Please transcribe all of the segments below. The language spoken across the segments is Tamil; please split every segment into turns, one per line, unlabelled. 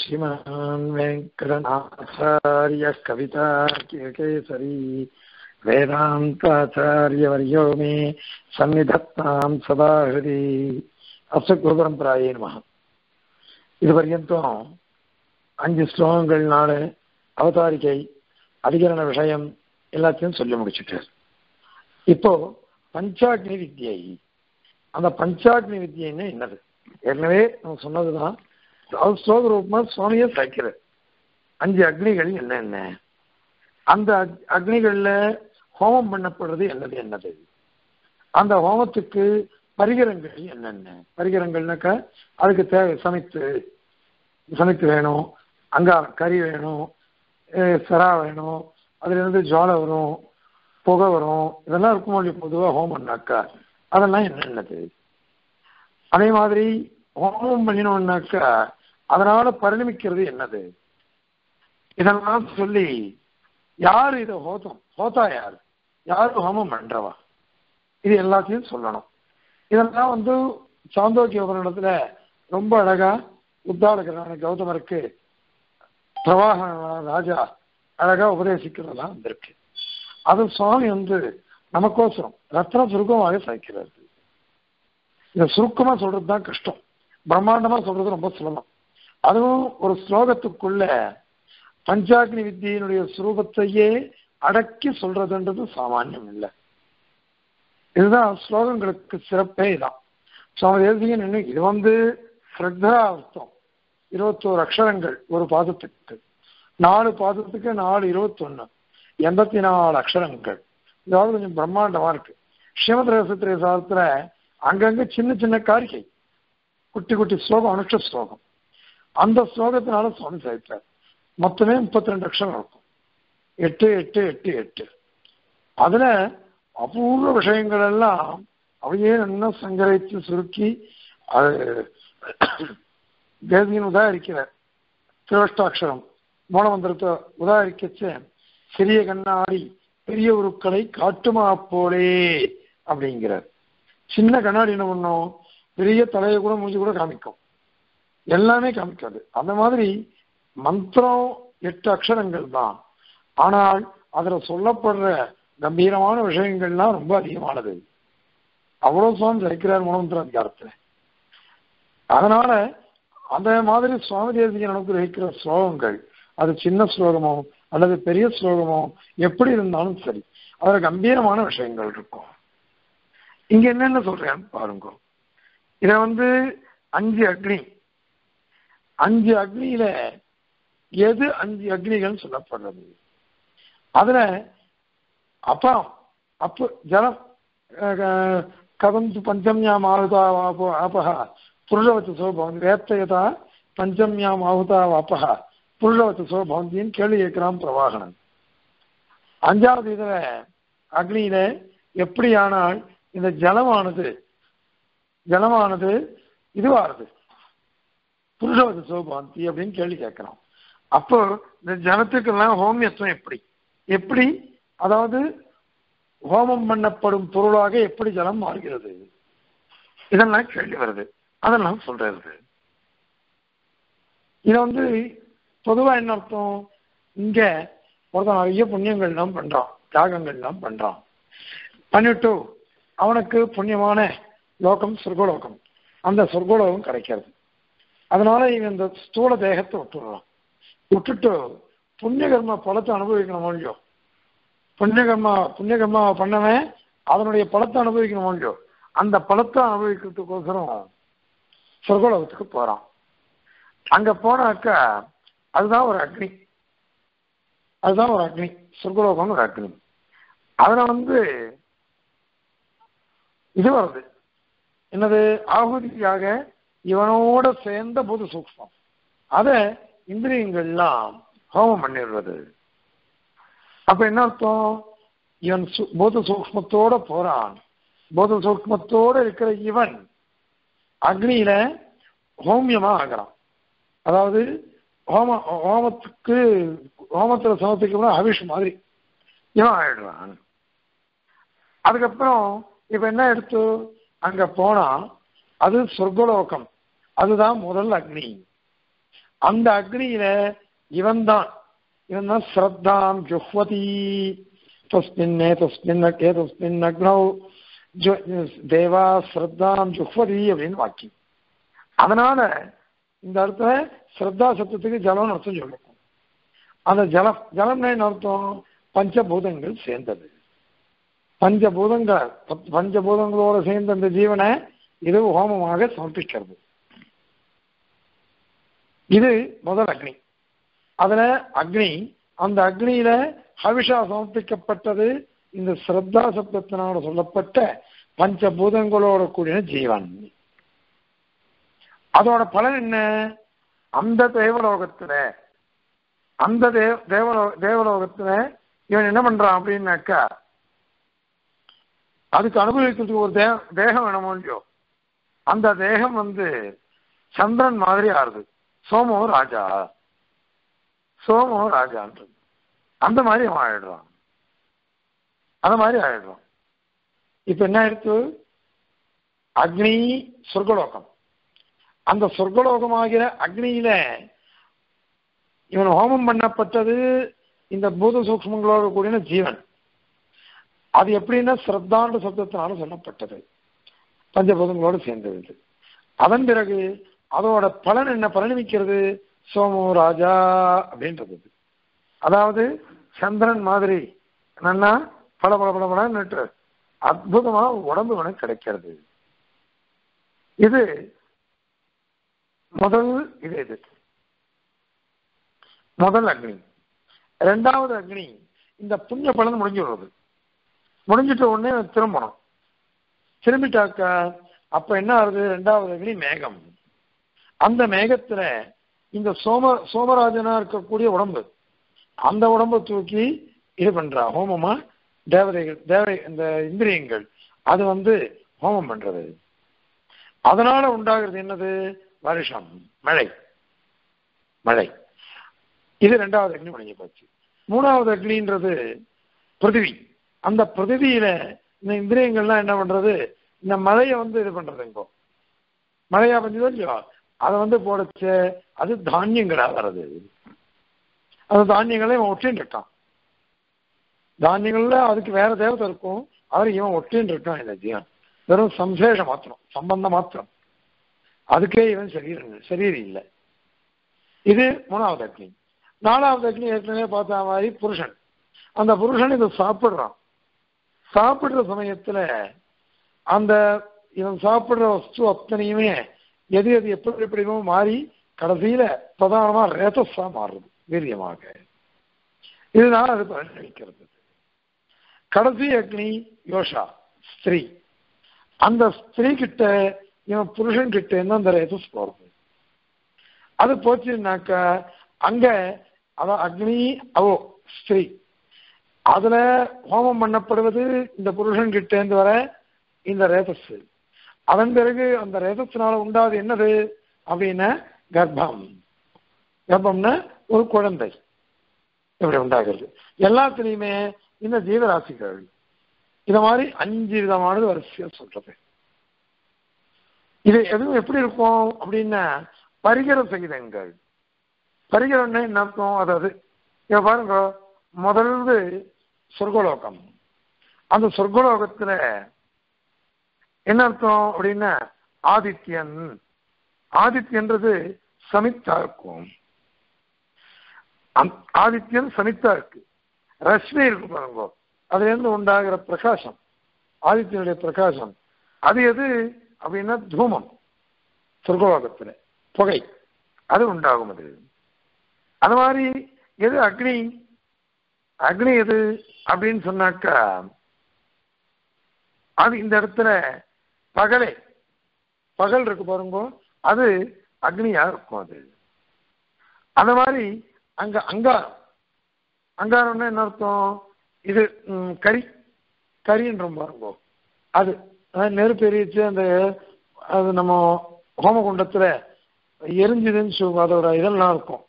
श्रीमान् वेङ्कटनाथार्यः कवितार्किकेसरी वेदान्ताचार्यवर्यो मे सन्निधत्तां सदा हृदि अस्य गुरुपरम्परायै नमः. இதுவரைக்கும் 5 ஸ்லோகங்கள்னால அவதாரிகை அதிகரண விஷயம் எல்லாத்தையும் சொல்லி முடிச்சுட்டார். இப்போ பஞ்சாக்னி வித்யை, அந்த பஞ்சாக்னி வித்யைன்னு என்னது ஏற்கனவே நம்ம சொன்னதுதான். ஸ்லோக ரூபமா சுவாமியை சாய்க்கிறார். 5 அக்னிகள் என்னென்ன, அந்த அக்னிகள்ல ஹோமம் பண்ணப்படுறது என்னது, அந்த ஹோமத்துக்கு பரிகரங்கள் என்னென்ன. பரிகரங்கள்னாக்கா அதுக்கு தேவை சமைத்து வேணும், அங்காரம் கறி வேணும், சரா வேணும், அதுல இருந்து ஜுவாலை வரும், புகை வரும், இதெல்லாம் இருக்கும் இல்லையா பொதுவாக ஹோமம்னாக்கா. அதெல்லாம் என்னென்னது. அதே மாதிரி ஹோமம் பண்ணினோம்னாக்கா அதனால பரிணமிக்கிறது என்னது, இதெல்லாம் சொல்லி யாரு இதை ஹோதா யாரு ஹோமம் பண்றவா, இது எல்லாத்தையும் சொல்லணும். இதெல்லாம் சாந்தோக்கிய உபநிடத்துல ரொம்ப அழகா உத்தாலகரான கௌதமருக்கு பிரவாக ராஜா அழகா உபதேசிக்கிறதெல்லாம் வந்திருக்கு. அது சுவாமி நமக்கோசரம் ரத்ன சுருக்கமாக சாய்க்கிறது. இந்த சுருக்கமா சொல்றதுதான் கஷ்டம், பிரம்மாண்டமா சொல்றது ரொம்ப சுலபம். அதுவும் ஒரு ஸ்லோகத்துக்குள்ள பஞ்சாக்னி வித்தியினுடைய சுரூபத்தையே அடக்கி சொல்றதுன்றது சாமானியம் இல்லை. இதுதான் ஸ்லோகங்களுக்கு சிறப்பே இதான். சுவாமி தேசிகன் இது ஸ்ரத்தார்த்தம் 21 அக்ஷரங்கள் ஒரு பாதத்துக்கு, 4 பாதத்துக்கு 4 21 84 அக்ஷரங்கள். இதாவது கொஞ்சம் பிரம்மாண்டமா இருக்கு. ஸ்ரீமத் ரகசிய சாஸ்திரத்துல அங்கங்க சின்ன சின்ன காரிகை, குட்டி குட்டி ஸ்லோகம், அனுஷ்ட ஸ்லோகம். அந்த ஸ்லோகத்தினால சுவாமி சாய்ப்பார். மொத்தமே 32 அக்ஷரம் இருக்கும். 8 8 8 8. அதுல அபூர்வ விஷயங்கள் எல்லாம் அவையே நல்லா சங்கரித்து சுருக்கி அது தேசியன் உதாரிக்கிறார். திருவஷ்டாட்சரம் மூலமந்திரத்தை உதாரிக்கச்சு, சிறிய கண்ணாடி பெரிய உருக்களை காட்டுமா போலே அப்படிங்கிறார். சின்ன கண்ணாடி என்ன பண்ணும், பெரிய தலையை கூட மூஞ்சி கூட காமிக்கும், எல்லாமே காமிக்காது. அந்த மாதிரி மந்திரம் 8 அக்ஷரங்கள் தான். ஆனால் அதுல சொல்லப்படுற கம்பீரமான விஷயங்கள்லாம் ரொம்ப அதிகமானது. அவ்வளவு சுவாமி ஜெயிக்கிறார் மூலமந்திர அதிகாரத்துல. அதனால அந்த மாதிரி சுவாமி தேசிகன் அனுகிரகிக்கிற ஸ்லோகங்கள், அது சின்ன ஸ்லோகமோ அல்லது பெரிய ஸ்லோகமோ எப்படி இருந்தாலும் சரி, அதுல கம்பீரமான விஷயங்கள் இருக்கும். இங்க என்னென்ன சொல்றேன் பாருங்க. இத 5 அக்னி, 5 அக்னியில எது 5 அக்னிகள் சொல்லப்படுறது. அதுல அப்பு ஜலம் கதந்து பஞ்சம்யாம் ஆகுதா ஆபஹ புருஷவத்து சோபவந்தி வேத்தயதா பஞ்சம்யாம் ஆகுதா ஆபஹ புருஷவத்து சோபவந்தின்னு கேள்வி கேட்கிறான் பிரவாகணன். 5வது இதுல அக்னியில எப்படியானால் இந்த ஜலமானது இதுவாகுது புருஷவத்து சோபவந்தி அப்படின்னு கேள்வி கேட்கிறான். அப்போ இந்த ஜலத்துக்கெல்லாம் ஹோமியத்துவம் எப்படி அதாவது ஹோமம் பண்ணப்படும் பொருளாக எப்படி ஜலம் மாறுகிறது, இதெல்லாம் கேள்வி வருது. அதெல்லாம் சொல்றது. இத பொதுவா என்ன அர்த்தம், இங்க ஒருத்தன் நிறைய புண்ணியங்கள்லாம் பண்றான், தியாகங்கள்லாம் பண்றான், பண்ணிட்டு அவனுக்கு புண்ணியமான லோகம் சொர்க்கலோகம், அந்த சொர்க்கலோகம் கிடைக்கிறது. அதனால இவன் இந்த ஸ்தூல தேகத்தை விட்டுட்டு புண்ணிய கர்ம பலத்தை அனுபவிக்கணும் இல்லையோ, புண்ணியகர்மா பண்ணவன் அதனுடைய பலத்தை அனுபவிக்கணும் இல்லையோ, அந்த பலத்தை அனுபவிக்கிறதுக்கோசரம் சொர்க்கலோகத்துக்கு போறான். அங்க போனாக்கா அதுதான் ஒரு அக்னி, சொர்க்கலோகம் ஒரு அக்னி. அதுல இது வருது என்னது, ஆகுதியாக இவனோட சேர்ந்த பூத சூக்ஷ்மம், அத இந்திரியங்கள்லாம் ஹோமம் பண்ணிடுறது. அப்ப என்ன அர்த்தம், இவன் பூத சூக்ஷ்மத்தோட போறான். பூத சூக்ஷ்மத்தோட இருக்கிற இவன் அக்னியில ஹோமியமா ஆகிறான். அதாவது ஹோமத்துல சமர்ப்பிக்க ஹவிஷ் மாதிரி இவன் ஆயிடுறான். அதுக்கப்புறம் இப்ப என்ன எடுத்து அங்க போனா அது சொர்க்கலோகம், அதுதான் முதல் அக்னி. அந்த அக்னியில இவன் தான் ஸ்ரத்தாம் ஜுஹ்வதி தஸ்மின் அக்னௌ தேவா ஸ்ரத்தாம் ஜுஹ்வதி அப்படின்னு வாக்கியம். அதனால இந்த இடத்துல ஸ்ரத்தா சப்தத்துக்கு ஜலம்னு அர்த்தம் சொல்லிருக்கும். அந்த ஜலம்னா என்ன அர்த்தம்? பஞ்சபூதங்கள் சேர்ந்தது. பஞ்சபூதங்களோட சேர்ந்த அந்த ஜீவனை இது ஹோமமாக சமர்ப்பிக்கிறது. இது முதல் அக்னி. அதுல அந்த அக்னியில ஹவிஷா சமர்ப்பிக்கப்பட்டது இந்த ஸ்ரத்தா சப்தத்தினால சொல்லப்பட்ட பஞ்சபூதங்களோட கூடிய ஜீவன். அதோட பலன் என்ன? அந்த தேவலோகத்துல இவன் என்ன பண்றான் அப்படின்னாக்கா, அதுக்கு அனுபவிக்கிறதுக்கு ஒரு தேகம் வேணுமோ இல்லையோ, அந்த தேகம் சந்திரன் மாதிரி ஆறுது. சோமோ ராஜான்றது அந்த மாதிரி அவன் ஆயிடுறான். இப்ப என்ன ஆயிடுச்சு? அக்னி சொர்க்கலோகம். அந்த சொர்க்கலோகமாகிற அக்னியில இவன் ஹோமம் பண்ணப்பட்டது இந்த பூத சூக்ஷ்மங்களோட கூடிய ஜீவன். அது எப்படின்னா ஸ்ரத்தான்ற சப்தத்தினால சொல்லப்பட்டது, பஞ்சபூதங்களோடு சேர்ந்தது. அதன் பிறகு அதோட பலன் என்ன? பலனிக்கிறது சோமோ ராஜா அப்படின்றது. அதாவது சந்திரன் மாதிரி என்னன்னா பல அற்புதமா உடம்பு உனக்கு கிடைக்கிறது. இது முதல் அக்னி. இரண்டாவது அக்னி இந்த புண்ணிய பலன் முடிஞ்சிட்ட உடனே திரும்பணும். திரும்பிட்டாக்கா அப்ப என்ன ஆகுது? இரண்டாவது அக்னி மேகம். அந்த மேகத்துல இந்த சோமராஜனா இருக்கக்கூடிய உடம்பு, அந்த உடம்பை தூக்கி இது பண்றா ஹோமமா. இந்த இந்திரியங்கள் அது ஹோமம் பண்றது. அதனால உண்டாகிறது என்னது? வருஷம், மழை. இது இரண்டாவது அக்னி முடிஞ்சு போச்சு. மூணாவது அக்னின்றது பிருத்திவி. அந்த பிருத்திவியில இந்த இந்திரியங்கள்லாம் என்ன பண்றது? இந்த மழையை இது பண்றது. இப்போ மழையா பஞ்சதோ இல்லையோ, அதை போடச்சு அது தானியங்களா வர்றது. அந்த தானியங்களே இவன் ஒற்றின்னு இருக்கான். தானியங்கள்ல அதுக்கு வேற தேவதை இருக்கும், அவர் இவன் ஒற்றின்னு இருக்கான். இந்த ஜீவன் வெறும் சம்சேஷம் மாத்திரம், சம்பந்தம் மாத்திரம். அதுக்கே இவன் சரீரம் இல்லை. இது மூணாவது அக்னி. நாலாவது அக்னி ஏற்கனவே பார்த்த மாதிரி புருஷன். அந்த புருஷன் இதை சாப்பிடுறான். சாப்பிடுற சமயத்துல அந்த இவன் சாப்பிடுற வஸ்து அத்தனையுமே எது எப்படிமோ மாறி கடைசியில பிரதானமா ரேதஸா மாறுறது, வீரியமாக. இதனால அது பலனளிக்கிறது. கடைசி அக்னி யோஷா, ஸ்திரீ. அந்த ஸ்திரீ கிட்ட இவன் புருஷன் கிட்ட இருந்து அந்த ரேதஸ் போறது. அது போச்சுன்னாக்க அங்க அக்னி அவோ ஸ்திரீ, அதுல ஹோமம் பண்ணப்படுவது இந்த புருஷன் கிட்ட இருந்து வர இந்த ரேதஸ். அதன் பிறகு அந்த ரேதத்தினால உண்டாது என்னது அப்படின்னா கர்ப்பம்னா ஒரு குழந்தை இப்படி உண்டாகிறது. எல்லாத்துலேயுமே இந்த ஜீவராசிகள் இத மாதிரி 5 விதமானது வரிசையா சொல்றது. இது எதுவும் எப்படி இருக்கும் அப்படின்னா பரிகர சகிதங்கள். பரிகரம்னா என்ன அர்த்தம்? அதாவது இங்க பாருங்க, முதல்ல சொர்க்கலோகம். அந்த சொர்க்கலோகத்துல என்ன அர்த்தம் அப்படின்னா ஆதித்யன்றது சமித்தா இருக்கும். ஆதித்யன் சமித்தா இருக்கு, ரஷ்மி இருக்கு பாருங்க, அதுல இருந்து உண்டாகிற பிரகாசம், ஆதித்யனுடைய பிரகாசம். அது எது அப்படின்னா தூமம். சொர்க்கலோகத்துல புகை அது உண்டாகும். அது மாதிரி எது அக்னி எது அப்படின்னு சொன்னாக்கா அது இந்த இடத்துல பகல் இருக்கு பாருங்க, அது அக்னியா இருக்கும். அது மாதிரி அங்காரம்னா என்ன அர்த்தம்? இது கரின்ற பாருங்க, அது நெருப்பு எரிச்சு அந்த அது நம்ம ஹோமகுண்டத்துல எரிஞ்சுதுன்னு சொல்லுவோம். அதோட இதெல்லாம் இருக்கும்,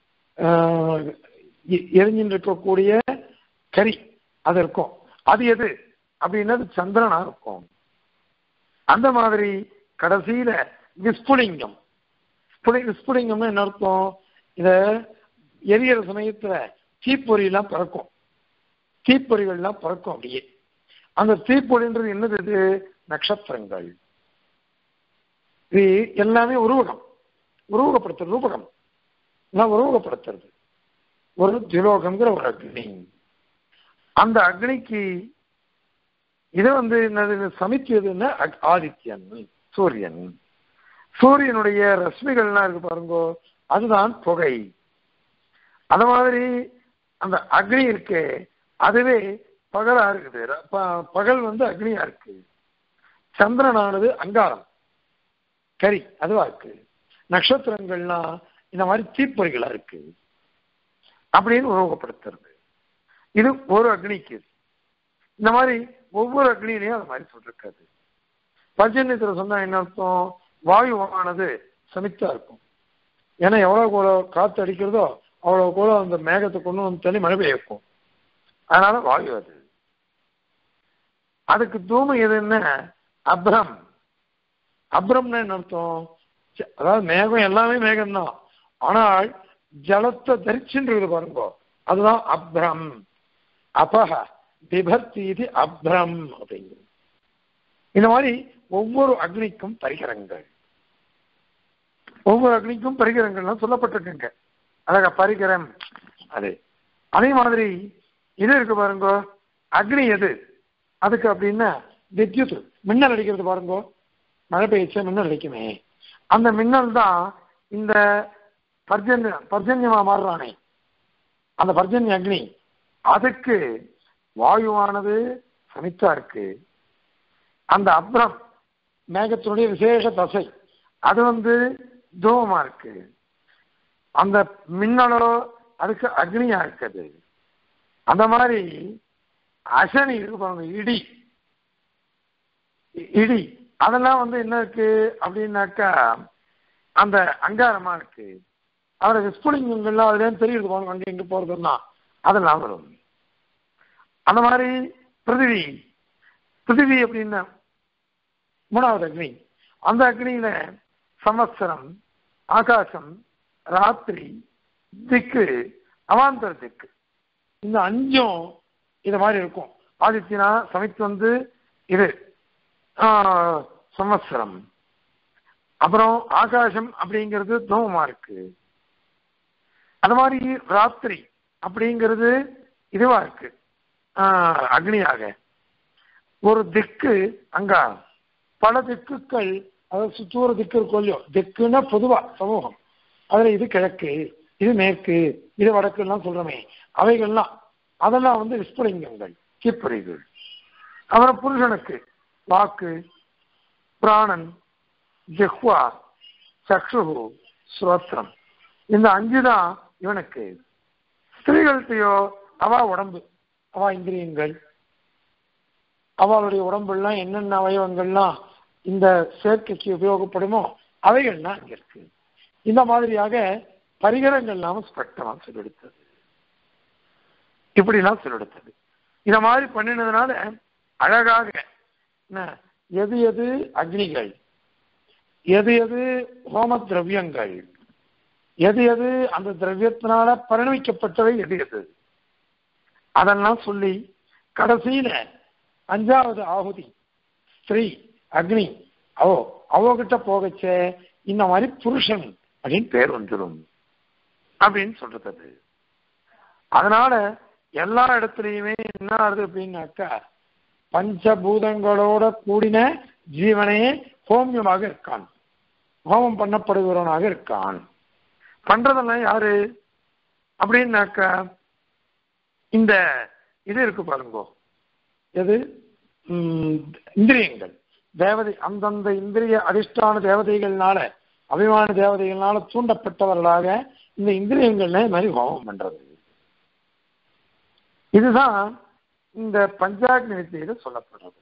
எரிஞ்சுன்னு இருக்கக்கூடிய கரி அது இருக்கும். அது எது அப்படின்னா சந்திரனா இருக்கும். அந்த மாதிரி கடைசியில விஸ்புலிங்கம்னா என்ன அர்த்தம்? இத எரியிற சமயத்துல தீப்பொறியெல்லாம் பறக்கும், தீப்பொறிகள்லாம் பறக்கும் அப்படியே. அந்த தீப்பொறின்றது என்னது? இது நட்சத்திரங்கள். இது எல்லாமே உருவகப்படுத்துறது, ரூபகம் எல்லாம் உருவகப்படுத்துறது. ஒரு திலோகம்ங்கிற ஒரு அக்னி. அந்த அக்னிக்கு இதை என்னது சமைச்சதுன்னா ஆதித்யன், சூரியன். சூரியனுடைய ரஷ்மிகள்லாம் இருக்கு பாருங்க, அதுதான் புகை. அந்த மாதிரி அந்த அக்னி இருக்கு, அதுவே பகலா இருக்குது. பகல் அக்னியா இருக்கு. சந்திரனானது அங்காரம், கரி, அதுவா இருக்கு. நட்சத்திரங்கள்லாம் இந்த மாதிரி தீப்பொறிகளா இருக்கு அப்படின்னு உருவகப்படுத்துறது. இது ஒரு அக்னிக்கு. இந்த மாதிரி ஒவ்வொரு அக்னியிலையும் அது மாதிரி சொல்லிருக்காது. பர்ஜன்யத்துல சொன்னா என்ன அர்த்தம்? வாயுவானது சமித்தா இருக்கும். ஏன்னா எவ்வளவு கூட காத்து அடிக்கிறதோ அவ்வளவு கூட அந்த மேகத்தை கொண்டு தள்ளி மழை பெய்ய வைக்கும். அதனால வாயு அது. அதுக்கு தூமம் எதுன்னு அப்ரம். அப்ரம்னா என்ன அர்த்தம்? அதாவது மேகம் எல்லாமே மேகம்தான், ஆனால் ஜலத்தை தரிச்சுன்றது பாருங்க, அதுதான் அப்ரம். அபஹ பிபர்த்தி அப்ரம் அப்படிங்கிறது. இந்த மாதிரி ஒவ்வொரு அக்னிக்கும் பரிகரங்கள், ஒவ்வொரு அக்னிக்கும் பரிகரங்கள்லாம் சொல்லப்பட்டிருக்குங்க. அழகா பரிகரம் அது. அதே மாதிரி இது இருக்கு பாருங்க, அக்னி எது அதுக்கு அப்படின்னா வித்யுத், மின்னல் அடிக்கிறது பாருங்க. மழை பெய்ச்சா மின்னல் அடிக்குமே, அந்த மின்னல் தான் இந்த பர்ஜன்யமா மாறுறானே அந்த பர்ஜன்ய அக்னி. அதுக்கு வாயுவானது சமித்தா இருக்கு. அந்த அப்ரம் மேகத்தினுடைய விசேஷ தசை, அது தூவமா இருக்கு. அந்த மின்னலோ அதுக்கு அக்னியா இருக்குது. அந்த மாதிரி அசனி இருக்கு பாருங்க, இடி, இடி அதெல்லாம் என்ன இருக்கு அப்படின்னாக்கா அந்த அங்காரமா இருக்கு. அவரை விஸ்புலிங்கங்கள்லாம் அதுலேயும் தெரியுது பாருங்க, அங்கே இங்கே போறதுன்னா அதெல்லாம் வரும். அந்த மாதிரி பிருத்திவி, பிருத்திவி அப்படின்னா மூணாவது அக்னி. அந்த அக்னியில சம்வத்சரம், ஆகாசம், ராத்திரி, திக்கு, அவாந்தர திக்கு, இந்த அஞ்சும் இது மாதிரி இருக்கும். ஆதித்யனா சமைத்து இது சம்வத்சரம். அப்புறம் ஆகாசம் அப்படிங்கிறது தூமமா இருக்கு. அது மாதிரி ராத்திரி அப்படிங்கிறது இதுவா இருக்கு, அக்னியாக. ஒரு திக்கு அங்காரம். பல திக்குகள், அதாவது சுத்தூர திக்கு இருக்கும் இல்லையோ, திக்குன்னா பொதுவா சமூகம். அதுல இது கிழக்கு, இது மேற்கு, இது வடக்குலாம் சொல்றோமே, அவைகள்லாம் அதெல்லாம் விஸ்பலிங்கங்கள், கீப்பொறிகள். அப்புறம் புருஷனுக்கு வாக்கு, பிராணன், ஜிஹ்வா, சக்ஷு, ஸ்ரோத்ரம், இந்த அஞ்சு தான் இவனுக்கு. ஸ்திரீகள்கிட்டயோ அவா உடம்பு, அவா இந்திரியங்கள், அவளுடைய உடம்புலாம் என்னென்ன அவயவங்கள்லாம் இந்த சேர்க்கைக்கு உபயோகப்படுமோ அவைகள்லாம் அங்க இருக்கு. இந்த மாதிரியாக பரிகரங்கள் இல்லாம ஸ்பஷ்டமா சொல்லெடுத்தது, இப்படிலாம் சொல்லெடுத்தது. இந்த மாதிரி பண்ணினதுனால அழகாக எது எது அக்னிகள், எது எது ஹோம திரவியங்கள், எது எது அந்த திரவியத்தினால பரிணமிக்கப்பட்டவை எது எது, அதெல்லாம் சொல்லி கடைசியில அஞ்சாவது ஆகுதி ஸ்திரீ அக்னி, அவகிட்ட போகச்ச இந்த மாதிரி புருஷன் அப்படின்னு பேர் வந்துடும் அப்படின்னு சொல்றது. அதனால எல்லா இடத்துலையுமே என்ன ஆகுது அப்படின்னாக்கா பஞ்சபூதங்களோட கூடின ஜீவனே ஹோமியமாக இருக்கான், ஹோமம் பண்ணப்படுகிறவனாக இருக்கான். பண்றதெல்லாம் யாரு அப்படின்னாக்கா இந்த இது இருக்கு பாருங்க, எது இந்திரியங்கள், தேவதை, அந்தந்த இந்திரிய அதிஷ்டான தேவதைகள்னால, அபிமான தேவதைகள்னால தூண்டப்பட்டவர்களாக இந்த இந்திரியங்கள்ல மாதிரி ஹோமம் பண்றது. இதுதான் இந்த பஞ்சாக்னி வித்தியில சொல்லப்படுறது.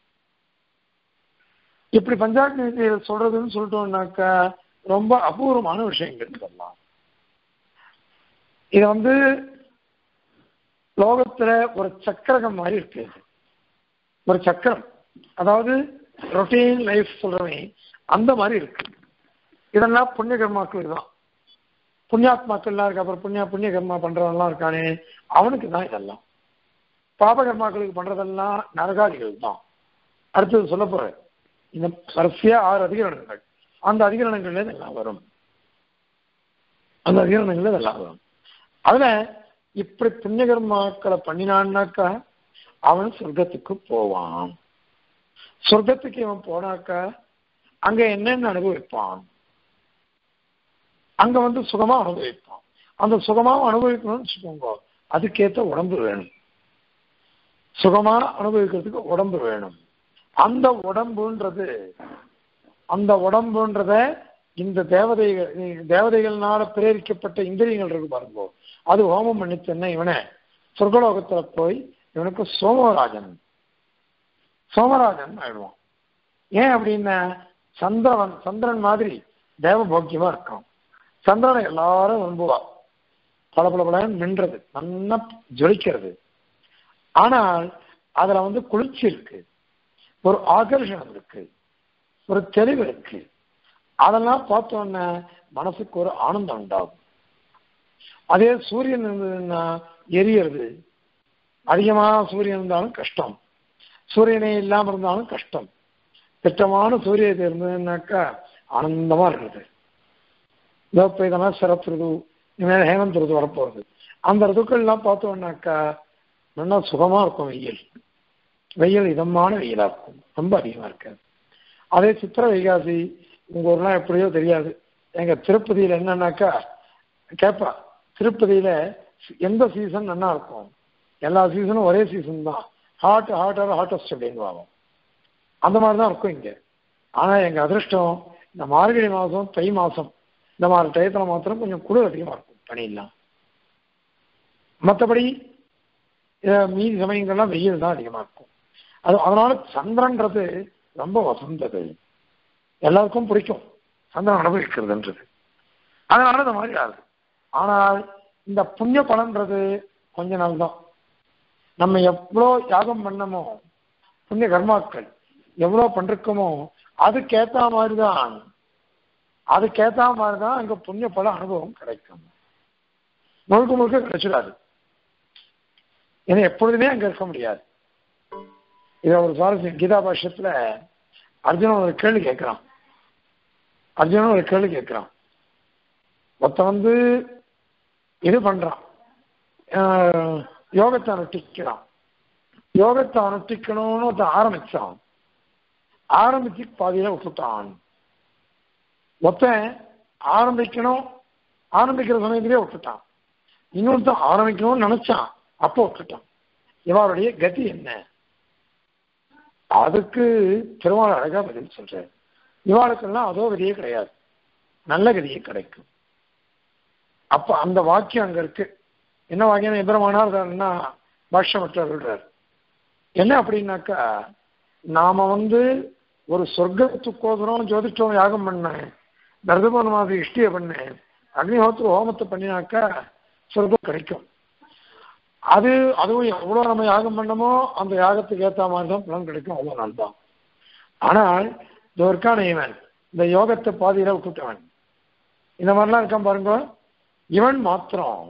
இப்படி பஞ்சாக்னி வித்தியில சொல்றதுன்னு சொல்லிட்டோம்னாக்கா ரொம்ப அபூர்வமான விஷயங்கள் சொல்லலாம். இது லோகத்துல ஒரு சக்கரகம் மாதிரி இருக்கு, ஒரு சக்கரம், அதாவது ரொட்டீன் லைஃப் சொல்றவன் அந்த மாதிரி இருக்கு. இதெல்லாம் புண்ணிய கர்மாக்கள் தான். புண்ணியாத்மாக்கள்லாம் இருக்கு, அப்புறம் புண்ணிய கர்மா பண்றவன்லாம் இருக்கானே அவனுக்கு தான் இதெல்லாம். பாபகர்மாக்களுக்கு பண்றதெல்லாம் நரகாதிகள் தான். அடுத்தது சொல்ல போற இந்த வரிசையா 6 அதிகரணங்கள், அந்த அதிகரணங்கள்ல இதெல்லாம் வரும். அந்த அதிகரணங்கள்ல இதெல்லாம் வரும். அதுல இப்படி புண்ணியகர்மாக்களை பண்ணினான்னாக்கா அவன் சொர்க்கத்துக்கு போவான். சொர்க்கத்துக்கு இவன் போனாக்கா அங்க என்னென்ன அனுபவிப்பான், அங்க வந்து சுகமா அனுபவிப்பான். அந்த சுகமாவும் அனுபவிக்கணும்னு வச்சுக்கோங்க, அதுக்கேற்ற உடம்பு வேணும். சுகமா அனுபவிக்கிறதுக்கு உடம்பு வேணும். அந்த உடம்புன்றத இந்த தேவதைகள்னால பிரேரிக்கப்பட்ட இந்திரியங்கள் இருக்கு பாருங்க, அது ஹோமம் பண்ணிச்சுன்னா இவனை சொர்க்கலோகத்துல போய் இவனுக்கு சோமராஜன் ஆயிடுவான். ஏன் அப்படின்னா சந்திரன் மாதிரி தேவபோக்கியமா இருக்கும். சந்திரனை எல்லாரும் விரும்புவா, பல நின்றது, நல்லா ஜொலிக்கிறது. ஆனால் அதுல வந்து குளிர்ச்சி இருக்கு, ஒரு ஆகர்ஷணம் இருக்கு, ஒரு தெளிவு இருக்கு. அதெல்லாம் பார்த்தோன்னா மனசுக்கு ஒரு ஆனந்தம் உண்டாகும். அதே சூரியன் இருந்ததுன்னா எரியறது, அதிகமா சூரியன் இருந்தாலும் கஷ்டம், சூரியனே இல்லாம இருந்தாலும் கஷ்டம். திட்டமான சூரியத்தை இருந்ததுன்னாக்கா ஆனந்தமா இருக்குது. இப்போ இதெல்லாம் சரத் ருது, இனிமேல் ஹேமந்த் ருது வரப்போறது. அந்த ருதுக்கள் எல்லாம் பார்த்தோம்னாக்கா நல்லா சுகமா இருக்கும். வெயில் இதமான வெயிலா இருக்கும், ரொம்ப அதிகமா இருக்காது. அதே சித்திரை வைகாசி உங்க ஊர்லாம் எப்படியோ தெரியாது. எங்க திருப்பதியில என்னன்னாக்கா கேட்பா, திருப்பதியில எந்த சீசன் நல்லா இருக்கும், எல்லா சீசனும் ஒரே சீசன் தான், ஹாட்டஸ்ட் அப்படின்னு வாங்க. அந்த மாதிரிதான் இருக்கும் இங்க. ஆனா எங்க அதிர்ஷ்டம் இந்த மார்கழி மாசம் தை மாசம் இந்த மாதிரி டயத்துல மாத்திரம் கொஞ்சம் குளிர் அதிகமா இருக்கும், பனி இல்லாம். மற்றபடி மீதி சமயங்கள்லாம் வெயில் தான் அதிகமா இருக்கும். அதனால சந்திரன்றது ரொம்ப வசந்தது, எல்லாருக்கும் பிடிக்கும் சந்திரன் அனுபவிக்கிறதுன்றது. அதனால இந்த மாதிரி ஆகுது. ஆனால் இந்த புண்ணிய பலன்றது கொஞ்ச நாள் தான். நம்ம எவ்வளோ யாகம் பண்ணமோ, புண்ணிய கர்மாக்கள் எவ்வளோ பண்ணிருக்கோமோ அதுக்கேற்ற மாதிரிதான் அங்க புண்ணிய பல அனுபவம் கிடைக்கும். முழுக்க கிடைச்சிடாது. ஏன்னா எப்பொழுதுமே அங்க இருக்க முடியாது. இத ஒரு சுவாரஸ்யம், கீதா பாஷ்யத்துல அர்ஜுனன் ஒரு கேள்வி கேட்கிறான். ஒருத்த வந்து இது பண்றான், யோகத்தை அனுஷ்டிக்கணும்னு ஒருத்தன் ஆரம்பிச்சு பாதியில விட்டுட்டான். ஒருத்தன் ஆரம்பிக்கிற சமயத்திலே விட்டுட்டான். இன்னொருத்தன் ஆரம்பிக்கணும்னு நினைச்சான், அப்போ விட்டுட்டான். இவருடைய கதி என்ன? அதுக்கு திருமால் அழகா பதில் சொல்றாரு. இவாளுக்கெல்லாம் அதோ கதியே கிடையாது, நல்ல கதியே கிடைக்கும். அப்ப அந்த வாக்கியம் அங்க இருக்கு. என்ன வாக்கியம்? எதிரமானார் பாஷ்யம் சொல்றாரு. என்ன அப்படின்னாக்கா, நாம வந்து ஒரு சொர்க்கத்துக்கோசரம் ஜோதிஷ்டம் யாகம் பண்ணேன், தர்தபனமாக இஷ்டிய பண்ணேன், அக்னிஹோத்திர ஹோமத்தை பண்ணினாக்கா சொர்க்கம் கிடைக்கும். அதுவும் எவ்வளோ நம்ம யாகம் பண்ணமோ அந்த யாகத்துக்கு ஏற்ற மாதிரி தான் பலன் கிடைக்கும், அவ்வளோ நாள் தான். ஆனால் இந்த இருக்கான இவன் இந்த யோகத்தை பாதியில விட்டுட்டவன், இந்த மாதிரிலாம் இருக்கான் பாருங்க, இவன் மாத்திரம்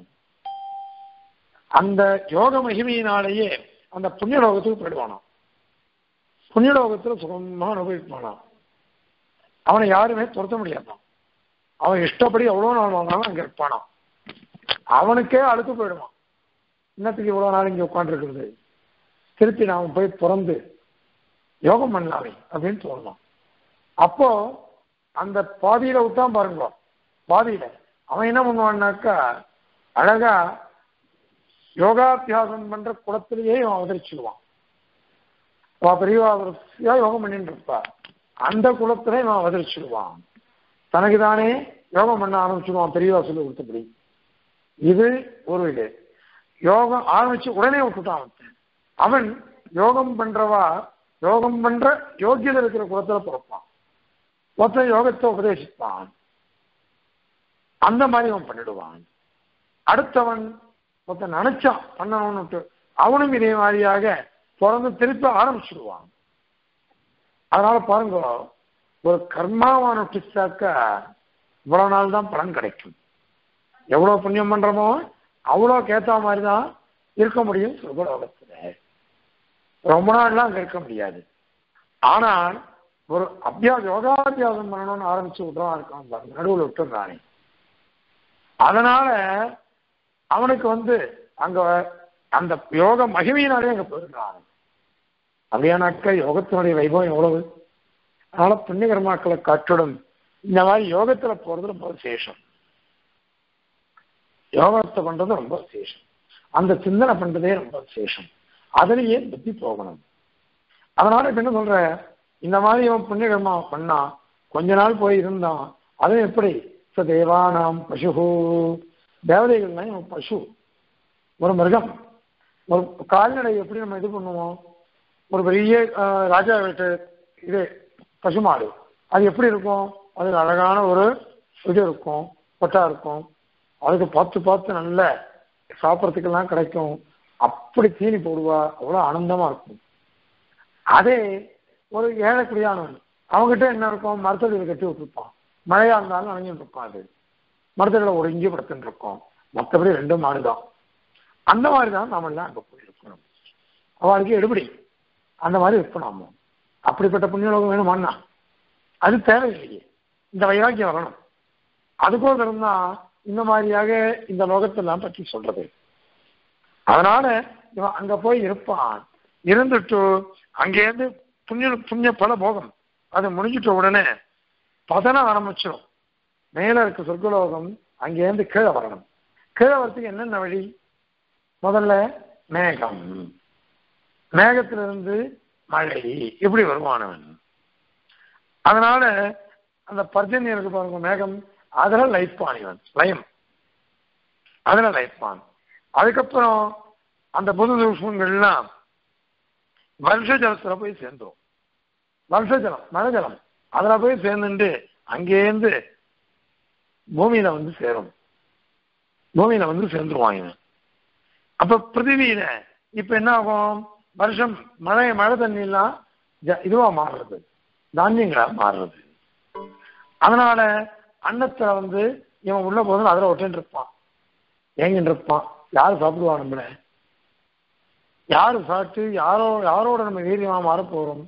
அந்த யோக மகிமையினாலேயே அந்த புண்ணியலோகத்துக்கு போயிடுவானாம். புண்ணியலோகத்துல சுகமா அனுபவிப்பானாம். அவனை யாருமே துரத்த முடியாதான். அவன் இஷ்டப்படி எவ்வளவு நாள் வாங்கினாலும் அங்க இருப்பானாம். அவனுக்கே அழுத்து போயிடுவான், இன்னத்துக்கு இவ்வளவு நாள் இங்க உட்காந்துருக்கிறது, திருப்பி நாம போய் பிறந்து யோகம் பண்ணலாமே அப்படின்னு தோணுவான். அப்போ அந்த பாதியில விட்டான் பாருங்க, பாதியில அவன் என்ன பண்ணுவான்னாக்கா அழகா யோகாபியாசம் பண்ற குளத்திலேயே அவன் அவதரிச்சுடுவான். பெரியவா யோகம் பண்ணிட்டு இருப்பா, அந்த குளத்திலே இவன் அவதரிச்சுடுவான். தனக்குதானே யோகம் பண்ண ஆரம்பிச்சுடுவான், பெரியவா சொல்லி கொடுத்தபடி. இது ஒரு இது. யோகம் ஆரம்பிச்சு உடனே விட்டுட்டான். அவன் யோகம் பண்ற யோகியதை இருக்கிற குலத்துல பிறப்பான், மொத்த யோகத்தை உபதேசிப்பான். அந்த மாதிரி அவன் பண்ணிடுவான். அடுத்தவன் மொத்த நினைச்சான் பண்ணணும்னு, அவனும் இதே மாதிரியாக பிறந்து திருப்பி ஆரம்பிச்சுடுவான். அதனால பாருங்க, ஒரு கர்மாவான டிச்சாக்க இவ்வளவு நாள் தான் பலன் கிடைக்கும். எவ்வளவு புண்ணியம் பண்றோமோ அவ்வளோக்கு ஏற்ற மாதிரி தான் இருக்க முடியும் சொர்க்கலோகத்துல. ரொம்ப நாள்லாம் அங்க இருக்க முடியாது. ஆனால் ஒரு யோகாபியாசம் பண்ணணும்னு ஆரம்பிச்சு விட்டுறான் இருக்கான், நடுவில் விட்டுறானே. அதனால அவனுக்கு அங்க அந்த யோக மகிமையினாலே அங்க போயிருக்கான். அப்படியானாக்க யோகத்தினுடைய வைபவம் எவ்வளவு. அதனால புண்ணிய கர்மாக்களை காட்டிடும் இந்த மாதிரி யோகத்துல போறது ரொம்ப விசேஷம். யோகத்தை பண்றது ரொம்ப விசேஷம். அந்த சிந்தனை பண்றதே ரொம்ப விசேஷம். அதுலயே புத்தி போகணும். அதனால இப்ப என்ன சொல்ற, இந்த மாதிரி இவன் புண்ணிய கர்மா பண்ணா கொஞ்ச நாள் போய் இருந்தான். அதுவும் எப்படி தேவானாம் பசு, தேவதைகள்னா இவன் பசு, ஒரு மிருகம், ஒரு கால்நடை. எப்படி நம்ம இது பண்ணுவோம், ஒரு பெரிய ராஜா வீட்டு இது பசுமாடு, அது எப்படி இருக்கும், அது அழகான ஒரு இது இருக்கும், கொட்டா இருக்கும், அதுக்கு பார்த்து பார்த்து நல்ல சாப்பிட்றதுக்கெல்லாம் கிடைக்கும், அப்படி தீனி போடுவா, அவ்வளோ ஆனந்தமா இருக்கும். அதே ஒரு ஏழைக்குடியானவன், அவங்ககிட்ட என்ன இருக்கும், மரத்தடியில் கட்டி விட்டுருப்பான், மழையா இருந்தாலும் நனைஞ்சிட்டு இருப்பான், அது மரத்தடியில் ஒடுங்கி படுத்துட்டு இருக்கோம், மற்றபடி 2 மாடுதான். அந்த மாதிரி தான் நாம எல்லாம் அங்கே போயிருக்கணும். அவளுக்கு எடுபடி அந்த மாதிரி இருக்கணும். அப்படிப்பட்ட புண்ணியலோகம் வேணுமான்னா அது தேவையில்லையே. இந்த வைராக்கியம் வரணும். அதுக்கோசரம் தான் இந்த மாதிரியாக இந்த லோகத்தெல்லாம் பற்றி சொல்றது. அதனால இவன் அங்க போய் இருப்பான். இருந்துட்டு அங்கேருந்து புண்ணிய பல போகம் அது முடிஞ்சிட்ட உடனே பதனம் ஆரம்பிச்சிடும். மேல இருக்க சொர்க்கலோகம் அங்கேருந்து கீழே வரணும். கீழே வரத்துக்கு என்னென்ன வழி, முதல்ல மேகம், மேகத்திலிருந்து மழை, இப்படி வருவானவன். அதனால அந்த பர்ஜன்யம் இருக்கு பாருங்க, மேகம், அதுல லைப்பான் இவன், லயம் அதுல லைப்பான். அதுக்கப்புறம் அந்த புது சூக்ஷ்மங்கள்லாம் வருஷ ஜலத்துல போய் சேர்ந்தோம். வருஷ ஜலம், மழை ஜலம், அதுல போய் சேர்ந்துட்டு அங்கேருந்து பூமியில சேரும். பூமியில சேர்ந்துருவான் இவன். அப்ப பிருத்திவியில இப்ப என்ன ஆகும், வருஷம் மழை தண்ணிலாம் இதுவா மாறுறது, தானியங்களா மாறுறது. அதனால அன்னத்துல இவன் உள்ள போதும் அதுல ஒட்டின்னு இருப்பான், ஏங்கின்னு இருப்பான். யாரு சாப்பிடுவா நம்மள, யாரு சாப்பிட்டு யாரோட நம்ம வீரியமா மாற போறோம்,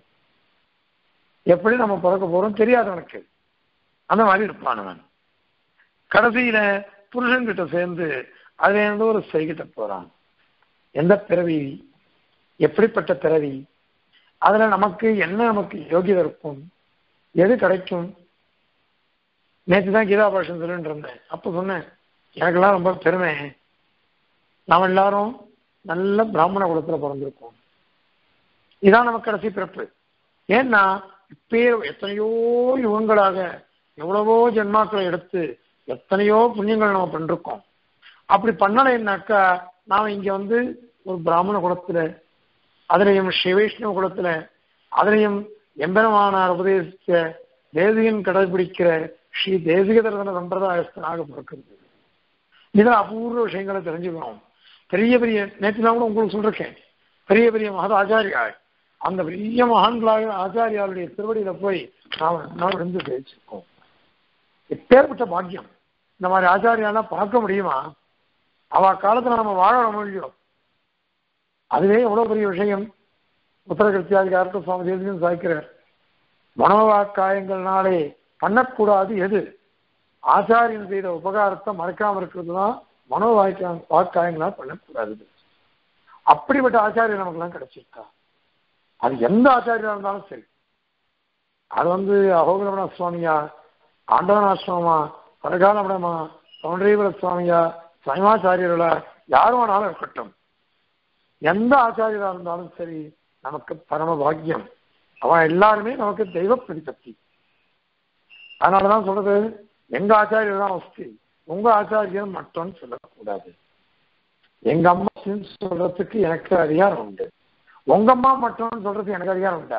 எப்படி நம்ம பிறக்க போறோம் தெரியாதவனுக்கு அந்த மாதிரி இருப்பானவன். கடைசியில புருஷன் கிட்ட சேர்ந்து அதுல ஒரு செய்கிட்ட போறான். எந்த பிறவி, எப்படிப்பட்ட பிறவி, அதுல நமக்கு யோகியதை இருக்கும், எது கிடைக்கும். நேற்றுதான் கீதா பாஷன் சொல்லிட்டு இருந்தேன். அப்ப சொன்னேன், எனக்கெல்லாம் ரொம்ப பெருமை, நாம் எல்லாரும் நல்ல பிராமண குலத்துல பிறந்திருக்கோம், இதான் நமக்கு கடைசி பிறப்பு. ஏன்னா எத்தனையோ யுகங்களாக எவ்வளவோ ஜென்மாக்களை எடுத்து எத்தனையோ புண்ணியங்கள் நம்ம பண்ணிருக்கோம். அப்படி பண்ணலைன்னாக்கா நாம இங்க ஒரு பிராமண குலத்துல, அதுலயும் ஸ்ரீவைஷ்ணவ குலத்துல, அதுலயும் எம்பெருமானார் உபதேசிச்ச தேசிகன் கடைபிடிக்கிற ஸ்ரீ தேசிக தர்சன சம்பிரதாயஸ்தனாக பிறக்கிறது. இதில் அபூர்வ விஷயங்களை தெரிஞ்சுக்கணும். பெரிய பெரிய நேற்று நான் கூட உங்களுக்கு சொல்லிருக்கேன், பெரிய பெரிய மகத ஆச்சாரியா, அந்த பெரிய மகான்களாக ஆச்சாரியாருடைய திருவடியில போய் நாம் இருந்து பேசிருக்கோம். எப்பேற்பட்ட பாக்கியம். இந்த மாதிரி ஆச்சாரியாலாம் பார்க்க முடியுமா? அவ காலத்துல நம்ம வாழ முடியும். அதுவே எவ்வளவு பெரிய விஷயம். உத்தரகிருத்தியாதிகாரத்தை சுவாமி தேசிகன் சாய்க்கிறார். மனோவாக்காயங்கள்னாலே பண்ணக்கூடாது எது, ஆச்சாரியன் செய்த உபகாரத்தை மறக்காம இருக்கிறது தான் வாக்காயங்களால் பண்ணக்கூடாது. அப்படிப்பட்ட ஆச்சாரியர் நமக்கு எல்லாம் கிடைச்சிருக்கா. அது எந்த ஆச்சாரியா இருந்தாலும் சரி, அது அகோகரமண சுவாமியா, ஆண்டவனாசிரமமா, பரகாலமடமா, சௌண்டரீவர சுவாமியா, சைமாச்சாரியர்களா, யாருமானாலும் இருக்கட்டும், எந்த ஆச்சாரியரா இருந்தாலும் சரி நமக்கு பரம பாக்கியம். அவன் எல்லாருமே நமக்கு தெய்வ பிரதிபத்தி. அதனாலதான் சொல்றது, எங்க ஆச்சாரியர் தான் வசதி, உங்க ஆச்சாரியர் மட்டும்னு சொல்லக்கூடாது. எங்க அம்மா சொல்றதுக்கு எனக்கு அதிகாரம் உண்டு, உங்க அம்மா மட்டும்னு சொல்றதுக்கு எனக்கு அதிகாரம் உண்டா?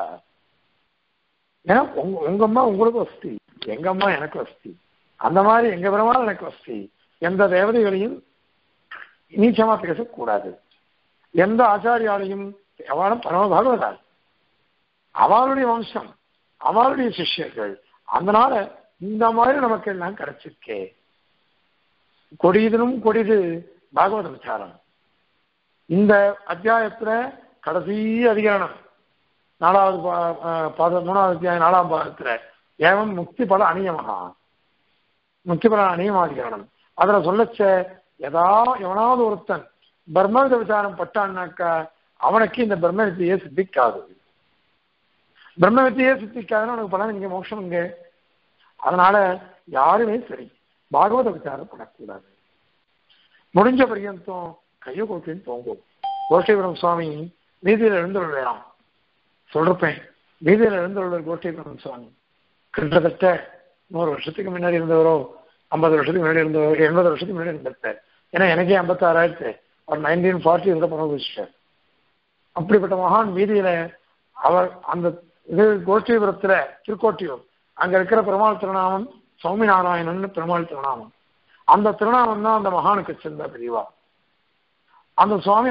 ஏன்னா உங்க அம்மா உங்களுக்கு வசதி, எங்க அம்மா எனக்கு வசதி. அந்த மாதிரி எங்க பெருமாள் எனக்கு வசதி. எந்த தேவதைகளையும் நீச்சமா பேசக்கூடாது. எந்த ஆச்சாரியாலையும் அவளும் பரம பாகவதால், அவளுடைய வம்சம், அவளுடைய சிஷ்யர்கள். அதனால இந்த மாதிரி நமக்கு எல்லாம் கிடைச்சிருக்கே. கொடியதிலும் கொடிது பாகவத விசாரம். இந்த அத்தியாயத்துல கடைசி அதிகரணம் 4வது பாதம் 3வது அத்தியாயம் 4ஆம் பாகத்துல ஏவம் முக்தி பல அநியமகா, முக்தி பல அநியமாதிகரணம். அதுல சொல்லச்ச எவனாவது ஒருத்தன் பிரம்மவித விசாரம் பட்டான்னாக்கா அவனுக்கு இந்த பிரம்ம வித்தியே சித்திக்காது. பிரம்ம வித்தியே சித்திக்காதுன்னு அவனுக்கு பலன் இங்க மோட்சம் இங்க. அதனால யாருமே சரி பாகவத விசாரம் பண்ணக்கூடாது. முடிஞ்ச பரியந்தம் கையை கோட்டின்னு தோங்கும். கோஷ்டீபுரம் சுவாமி வீதியில எழுந்துள்ள வேணாம் சொல்றப்பேன். வீதியில எழுந்துள்ள கோஷ்டீபுரம் சுவாமி கிட்டத்தட்ட 100 வருஷத்துக்கு முன்னாடி இருந்தவரோ 50 வருஷத்துக்கு முன்னாடி இருந்தவரோ 80 வருஷத்துக்கு முன்னாடி இருந்திருப்பார். ஏன்னா எனக்கே 56,000 அவர் 1940 இருந்த பரவச்சிட்டார். அப்படிப்பட்ட மகான் வீதியில அவர் அந்த இது கோஷ்டீபுரத்துல திருக்கோட்டியூர் அங்க இருக்கிற பெருமாள் திருநாமம் சௌமி நாராயணன் பெருமாள் திருநாமம். அந்த திருநாமம் தான் அந்த மகானுக்கு சேர்ந்த பிரிவா. அந்த சுவாமி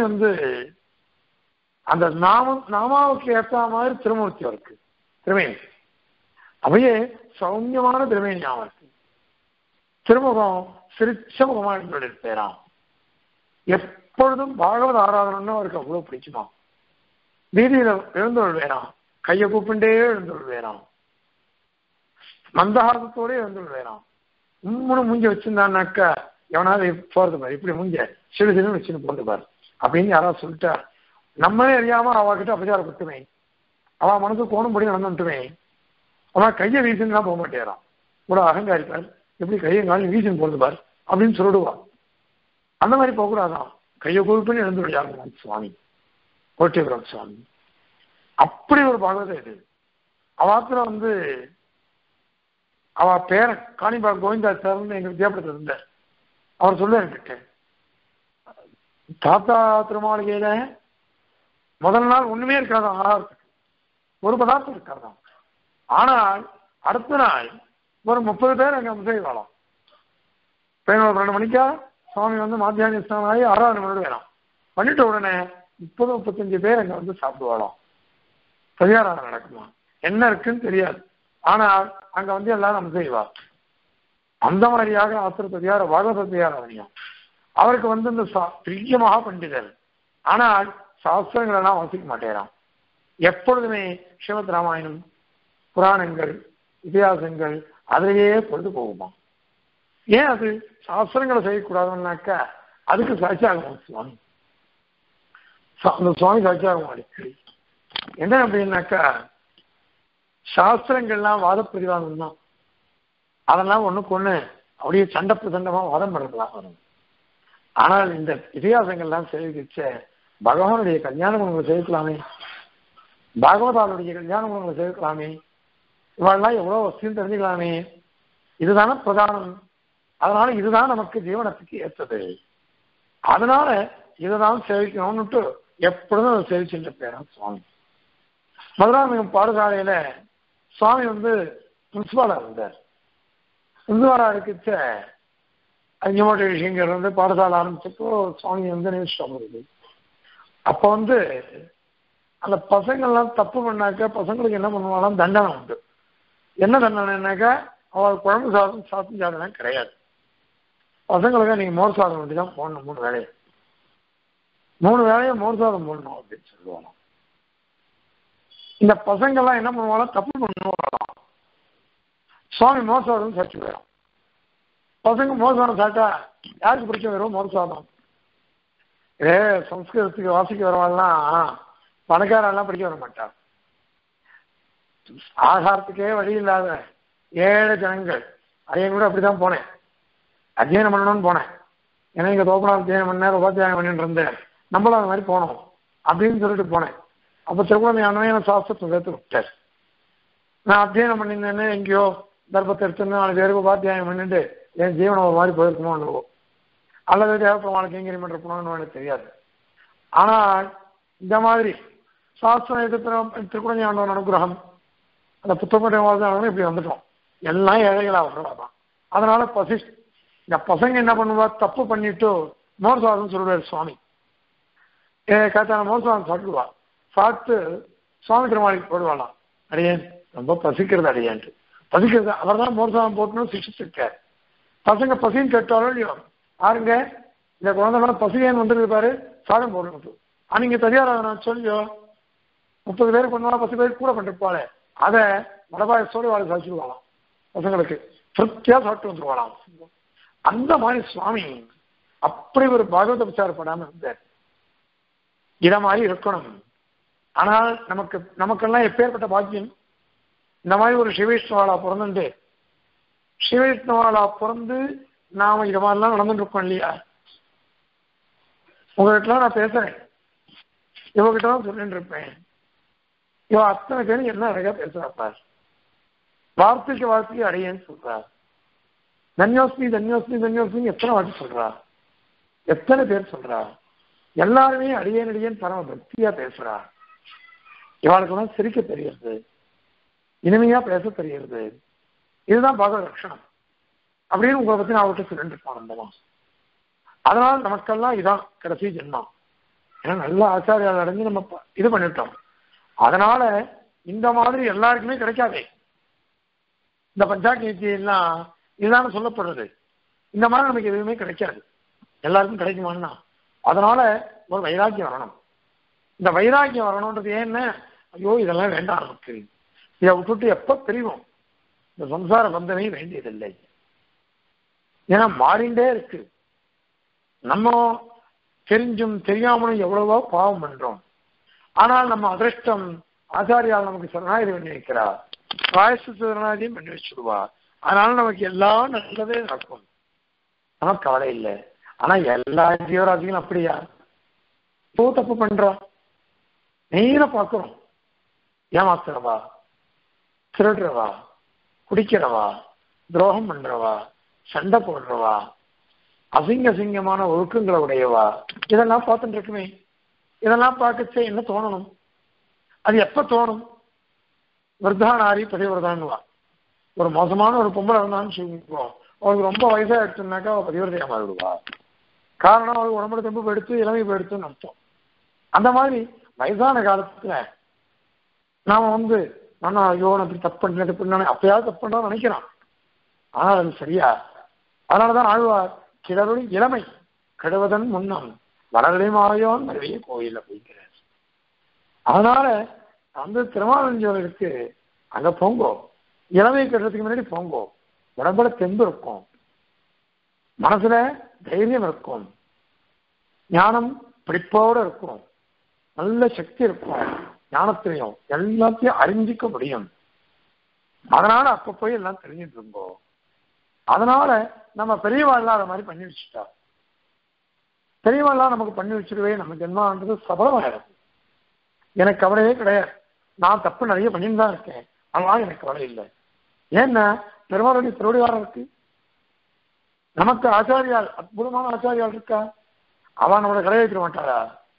அந்த நாமாவுக்கு ஏற்ற மாதிரி திருமூர்த்தி அவருக்கு திருமேனி அவையே சௌமியமான திருமேனியாவும் இருக்கு. திருமுகம் சிரிச்ச முகமா இருப்பேராம். எப்பொழுதும் பாகவத ஆராதனைன்னு அவருக்கு அவ்வளவு பிடிக்குமா. வீதியில எழுந்துள்வேராம், கையை கூப்பிண்டே எழுந்துள்வேராம், மந்தஹாசத்தோட எழுந்துள்வேராம். உம்முன்னு மூஞ்சி வச்சிருந்தான்னாக்கா எவனாவது போறது பாரு, இப்படி மூஞ்ச சிறுசிறு வச்சுன்னு போறது பாரு அப்படின்னு யாராவது சொல்லிட்டா நம்மளே அறியாம அவகிட்ட அபச்சாரப்பட்டுமே, அவ மனசு கோணும்படி நடந்துட்டுமே. அவன் கையை வீசுன்னா போக மாட்டேறான். கூட அகங்காரிப்பார், எப்படி கையை காலையும் வீசுன்னு போறது பார் அப்படின்னு சொல்லிடுவான். அந்த மாதிரி போகக்கூடாதான். கையை கூப்பிட்டு எழுந்து விளையாடுவான் சுவாமி கோஷ்டீபுரம் சுவாமி. அப்படி ஒரு பாகவதம் இது. அவாத்துல அவ பேரன் காணிபாக் கோவிந்தாச்சாரன்னு எங்க வித்தியாபுரத்தில் இருந்தார். அவர் சொல்ல என்கிட்ட தாத்தா திருமாளிகையில முதல் நாள் ஒண்ணுமே இருக்காதான், ஆகாரத்துக்கு ஒரு பதார்த்தம் இருக்காதான். ஆனால் அடுத்த நாள் ஒரு 30 பேர் அங்க செய்வாளாம். 12 மணிக்கா சுவாமி மாத்தியானி ஸ்நானம் ஆகி ஆராதனை பண்ணிட்டு வேணாம். பண்ணிட்ட உடனே 30-35 பேர் அங்க சாப்பிடுவாளாம். பரிகாரம் நடக்குமா என்ன இருக்குன்னு தெரியாது. ஆனால் அங்க எல்லாரும் நம்ம செய்வார். அந்த மாதிரியாக ஆசிர பரிகார பாகவத பரிகாரம் அவருக்கு இந்த பெரிய மகா பண்டிதர். ஆனால் சாஸ்திரங்கள் எல்லாம் வாசிக்க மாட்டேறான். எப்பொழுதுமே ஸ்ரீமத் ராமாயணம் புராணங்கள் இதிகாசங்கள் அதிலேயே பொழுது போகுமா. ஏன் அது சாஸ்திரங்களை செய்யக்கூடாதுன்னாக்கா அதுக்கு சாட்சியாகும் சுவாமி. அந்த சுவாமி சாட்சியாகும் அடிக்கடி. என்ன அப்படின்னாக்கா சாஸ்திரங்கள்லாம் வாத பிரிவாதம் தான். அதெல்லாம் ஒண்ணுக்கு ஒண்ணு அப்படியே சண்டை பிரசண்டமா வாதம் பண்ணலாம் வரும். ஆனால் இந்த இதிகாசங்கள்லாம் சேவிச்ச பகவானுடைய கல்யாண குணங்களை சேவிக்கலாமே, பாகவதாருடைய கல்யாண குணங்களை சேவிக்கலாமே, இவெல்லாம் எவ்வளவு வசதியும் தெரிஞ்சுக்கலாமே. இதுதானே பிரதானம். அதனால இதுதான் நமக்கு ஜீவனத்துக்கு ஏற்றது. அதனால இதுதான் சேவிக்கணும்னுட்டு எப்பொழுதும் அதை சேவிச்சுட்டு பேரான் சுவாமி. மதுராந்தகம் பாடசாலையில சுவாமி பிரின்சிபாலா இருந்தார். பிரின்சிபாலா இருக்க அஞ்சமோட்ட விஷயங்கள் பாடசாலை ஆரம்பிச்சப்போ சுவாமி நினைச்சிட்டோம் வருது. அப்போ அந்த பசங்கள்லாம் தப்பு பண்ணாக்க பசங்களுக்கு என்ன பண்ணுவாலும் தண்டனை உண்டு. என்ன தண்டனைனாக்கா அவள் குழம்பு சாதம் சாப்பிட்டு சாதனம் கிடையாது. பசங்களுக்கு நீங்க மோர் சாதம் வேண்டிதான் போடணும். 3 வேளையை மோர் சாதம் போடணும் அப்படின்னு சொல்லுவாங்க. இந்த பசங்கள்லாம் என்ன பண்ணுவாலும் தப்பு பண்ணுவாங்களாம். சுவாமி மோர் சாதம் சாப்பிட்டு போயிடும். பசங்க மோர் சாதம் சாப்பிட்டா யாருக்கு பிடிக்க வரும் மோர் சாதம்? சம்ஸ்கிருதத்துக்கு வாசிக்க வரவாள்லாம் பணக்காரெல்லாம் படிக்க வர மாட்டார். ஆகாரத்துக்கே வழி இல்லாத ஏழை ஜனங்கள். அதையும் கூட அப்படிதான் போனேன், அத்தியனம் பண்ணணும்னு போனேன். ஏன்னா இங்க தோப்பனா அத்தியனம் பண்ணேன், உபாத்தியாயம் பண்ணிட்டு இருந்தேன், நம்மளும் அந்த மாதிரி போனோம் அப்படின்னு சொல்லிட்டு போனேன். அப்ப திருக்குழந்தை சாஸ்திரத்தை சேர்த்து விட்டார். நான் அத்தியனம் பண்ணியிருந்தேன்னு எங்கேயோ தர்ப்பத்தை எடுத்துன்னு 4 பேருக்கு உபாத்தியாயம் பண்ணிட்டு என் ஜீவனம் ஒரு மாதிரி போயிருக்குமோ அல்லது தேவப்பெருமாளுக்கு எங்கிரி மன்ற போனோம்னு எனக்கு தெரியாது. ஆனால் இந்த மாதிரி சாஸ்திரம் திருக்குழந்தை ஆண்டவன் அனுகிரகம் அந்த புத்தகத்தை இப்படி வந்துட்டோம். எல்லாம் ஏழைகளா வர்றதான். அதனால இந்த பசங்க என்ன பண்ணுவா, தப்பு பண்ணிட்டு மோர் சாதம் சொல்லுவார் சுவாமி. காத்தான மோர் சாதம் சாப்பிடுவா. சாப்பிட்டு சுவாமி திருமாளிக்கு போடுவாளாம். அடியேன் ரொம்ப பசிக்கிறது அடியேன்ட்டு. பசிக்கிறது அவர் தான் மோர் சாதம் போட்டுன்னு சிக்ஷிச்சிருக்கார். பசங்க பசின்னு கேட்டாலும் இல்லையோ ஆருங்க இந்த குழந்தைகள பசியேன்னு வந்துருக்கு பாரு, சாதம் போடுறது. நீங்க தனியார் நான் சொல்லியோ 30 பேர் பண்ணுவா, 10 பேர் கூட பண்ணிருப்பாளே, அதை மடபாயசோடு வாழை சாதிச்சுடுவாளாம் பசங்களுக்கு, திருப்தியா சாப்பிட்டு வந்துருவாளாம். அந்த மாதிரி சுவாமி அப்படி ஒரு பாகவத விசாரப்படாம இருந்தார். இத மாதிரி இருக்கணும். ஆனால் நமக்கெல்லாம் எப்பேற்பட்ட பாக்கியம், இந்த மாதிரி ஒரு சிவவிஷ்ணுவாளா பிறந்துட்டு, சிவவிஷ்ணுவாளா பிறந்து நாம இத மாதிரிலாம் நடந்துட்டு இருக்கோம் இல்லையா? உங்ககிட்ட நான் பேசுறேன், இவகிட்ட தான் சொல்லிட்டு இருப்பேன். இவ அத்தனை பேரும் என்ன அழகா பேசுறாப்பா, வார்த்தைக்கு வார்த்தைக்கு அடையன்னு சொல்றா. தன்யோஸ்மி தன்யோஸ்மி தன்யோஸ்மி எத்தனை வாட்டி சொல்றா, எத்தனை பேர் சொல்றா. எல்லாருமே அடியேன் அடியேன் பரம பக்தியா பேசுறா. இவாளுக்கெல்லாம் சிரிக்க தெரியுது, இனிமையா பேச தெரியுது. இதுதான் பாகவத லட்சணம் அப்படின்னு உங்களை பத்தி நான் அவர்கிட்ட சொல்லிட்டு இருப்பான். அதனால நமக்கெல்லாம் இதான் கடைசி ஜென்மம். ஏன்னா நல்ல ஆச்சாரியால் அடைஞ்சு நம்ம இது பண்ணிட்டோம். அதனால இந்த மாதிரி எல்லாருக்குமே கிடைக்காதே. இந்த பஞ்சாக்னீதி எல்லாம் இதுதான சொல்லப்படுறது. இந்த மாதிரி நமக்கு எதுவுமே கிடைக்காது, எல்லாருக்கும் கிடைக்குமான்னா. அதனால ஒரு வைராக்கியம் வரணும். இந்த வைராக்கியம் வரணுன்றது ஏன்னா, ஐயோ இதெல்லாம் வேண்டாம் நமக்கு, இதை விட்டுட்டு எப்ப பிரிவோம், இந்த சம்சார பந்தமே வேண்டியதில்லை. ஏன்னா மாறிண்டே இருக்கு. நம்ம தெரிஞ்சும் தெரியாமலும் எவ்வளவோ பாவம் பண்றோம். ஆனால் நம்ம அதிர்ஷ்டம் ஆச்சாரியால் நமக்கு சரணாகதி பண்ணி வைக்கிறா, பிராயச சரணாகதியும் பண்ணி வச்சுடுவா. அதனால நமக்கு எல்லாம் நல்லதே நடக்கும், நமக்கு கவலை இல்லை. ஆனா எல்லா ஜீவராசிகளும் அப்படியா? இப்போ தப்பு பண்றோம், நேர பார்க்கிறோம். ஏமாத்துறவா, திருடுறவா, குடிக்கிறவா, துரோகம் பண்றவா, சண்டை போடுறவா, அசிங்க அசிங்கமான ஒழுக்கங்களை உடையவா, இதெல்லாம் பார்த்துட்டு இருக்குமே. இதெல்லாம் பார்க்கச்சே என்ன தோணணும்? அது எப்ப தோணும்? விருத்தானாரி பதிவிரதான்னுவா. ஒரு மோசமான ஒரு பொம்பளை இருந்தான்னு சொல்லிப்போம், அவளுக்கு ரொம்ப வயசா எடுத்துனாக்கா அவள் பதிவிரதையா மாறிடுவா. காரணம் அவளுக்கு உடம்புல தெம்பு போயிடுத்து, இளமை போயிடுத்துன்னு அர்த்தம். அந்த மாதிரி வயசான காலத்துல நாம நானா ஐயோ நான் இப்படி தப்பு பண்ணேன் தப்பு பண்ணானே, அப்பயாவது தப்பு பண்றான்னு நினைக்கிறான். ஆனால் அது சரியா? அதனாலதான் ஆழ்வார் கிழவரின் இளமை கெடுவதன் முன்னம் வளரலையும் நிறைய கோயில போய்கிறார். அதனால திருமாவளஞ்சோருக்கு அங்க போங்கோ, இளமை கட்டுறதுக்கு முன்னாடி போங்கோ. உடம்புல தெம்பு இருக்கும், மனசுல தைரியம் இருக்கும், ஞானம் பிடிப்போடு இருக்கும், நல்ல சக்தி இருக்கும், ஞானத்திலையும் எல்லாத்தையும் அறிஞ்சிக்க முடியும். அதனால அப்ப போய் எல்லாம் தெரிஞ்சுட்டு இருந்தோம். அதனால நம்ம பெரியவாள்லாம் அதை மாதிரி பண்ணி வச்சுட்டா, பெரியவாள்லாம் நமக்கு பண்ணி வச்சுருவே நம்ம ஜென்மான்றது சபலமாயிடும். எனக்கு கவலையே கிடையாது, நான் தப்பு நிறைய பண்ணிட்டு தான் இருக்கேன், அதனால எனக்கு கவலை இல்லை. ஏன்னா பெருமாளுடைய திருவடிவாரம் இருக்கு, நமக்கு ஆச்சாரியால் அற்புதமான ஆச்சாரியால் இருக்கா, அவன் நம்மளை கடையேற்ற மாட்டாரா?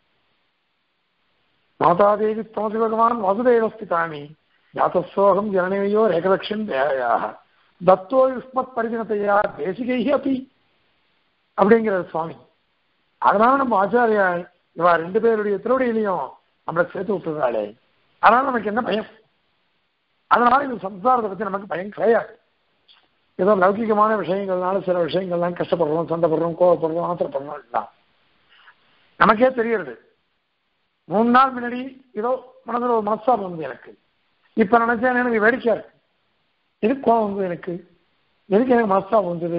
மாதாதேவி தமசி பகவான் வசுதேவஸ்தி தாமி ஜாத்தசோகம் ஜனனையோ ஏகலட்சம் தேவையாக தத்தோ யுஷ்மத் பரிஜனத்தையா தேசிகை அப்பி அப்படிங்கிற சுவாமி. அதனால நம்ம ஆச்சாரியா இவா 2 பேருடைய திருவடியிலையும் நம்மளை சேர்த்து விட்டுறாளே, அதனால நமக்கு என்ன பயம்? அதனால இந்த சம்சாரத்தை பத்தி நமக்கு பயம் கிடையாது. ஏதோ லௌகிகமான விஷயங்கள்னால சில விஷயங்கள்லாம் கஷ்டப்படுறோம், சண்டை போடுறோம், கோவப்படுறோம், ஆத்திரப்படுறோம் எல்லாம் நமக்கே தெரிகிறது. 3 நாள் முன்னாடி ஏதோ மனதில் ஒரு மனஸ்தாபம் வந்து எனக்கு, இப்ப நினைச்சேன் எனக்கு வேடிக்கையா இருக்கு, எதுக்கு கோவம் வந்து எனக்கு, எதுக்கு எனக்கு மனஸ்தாபம் வந்தது?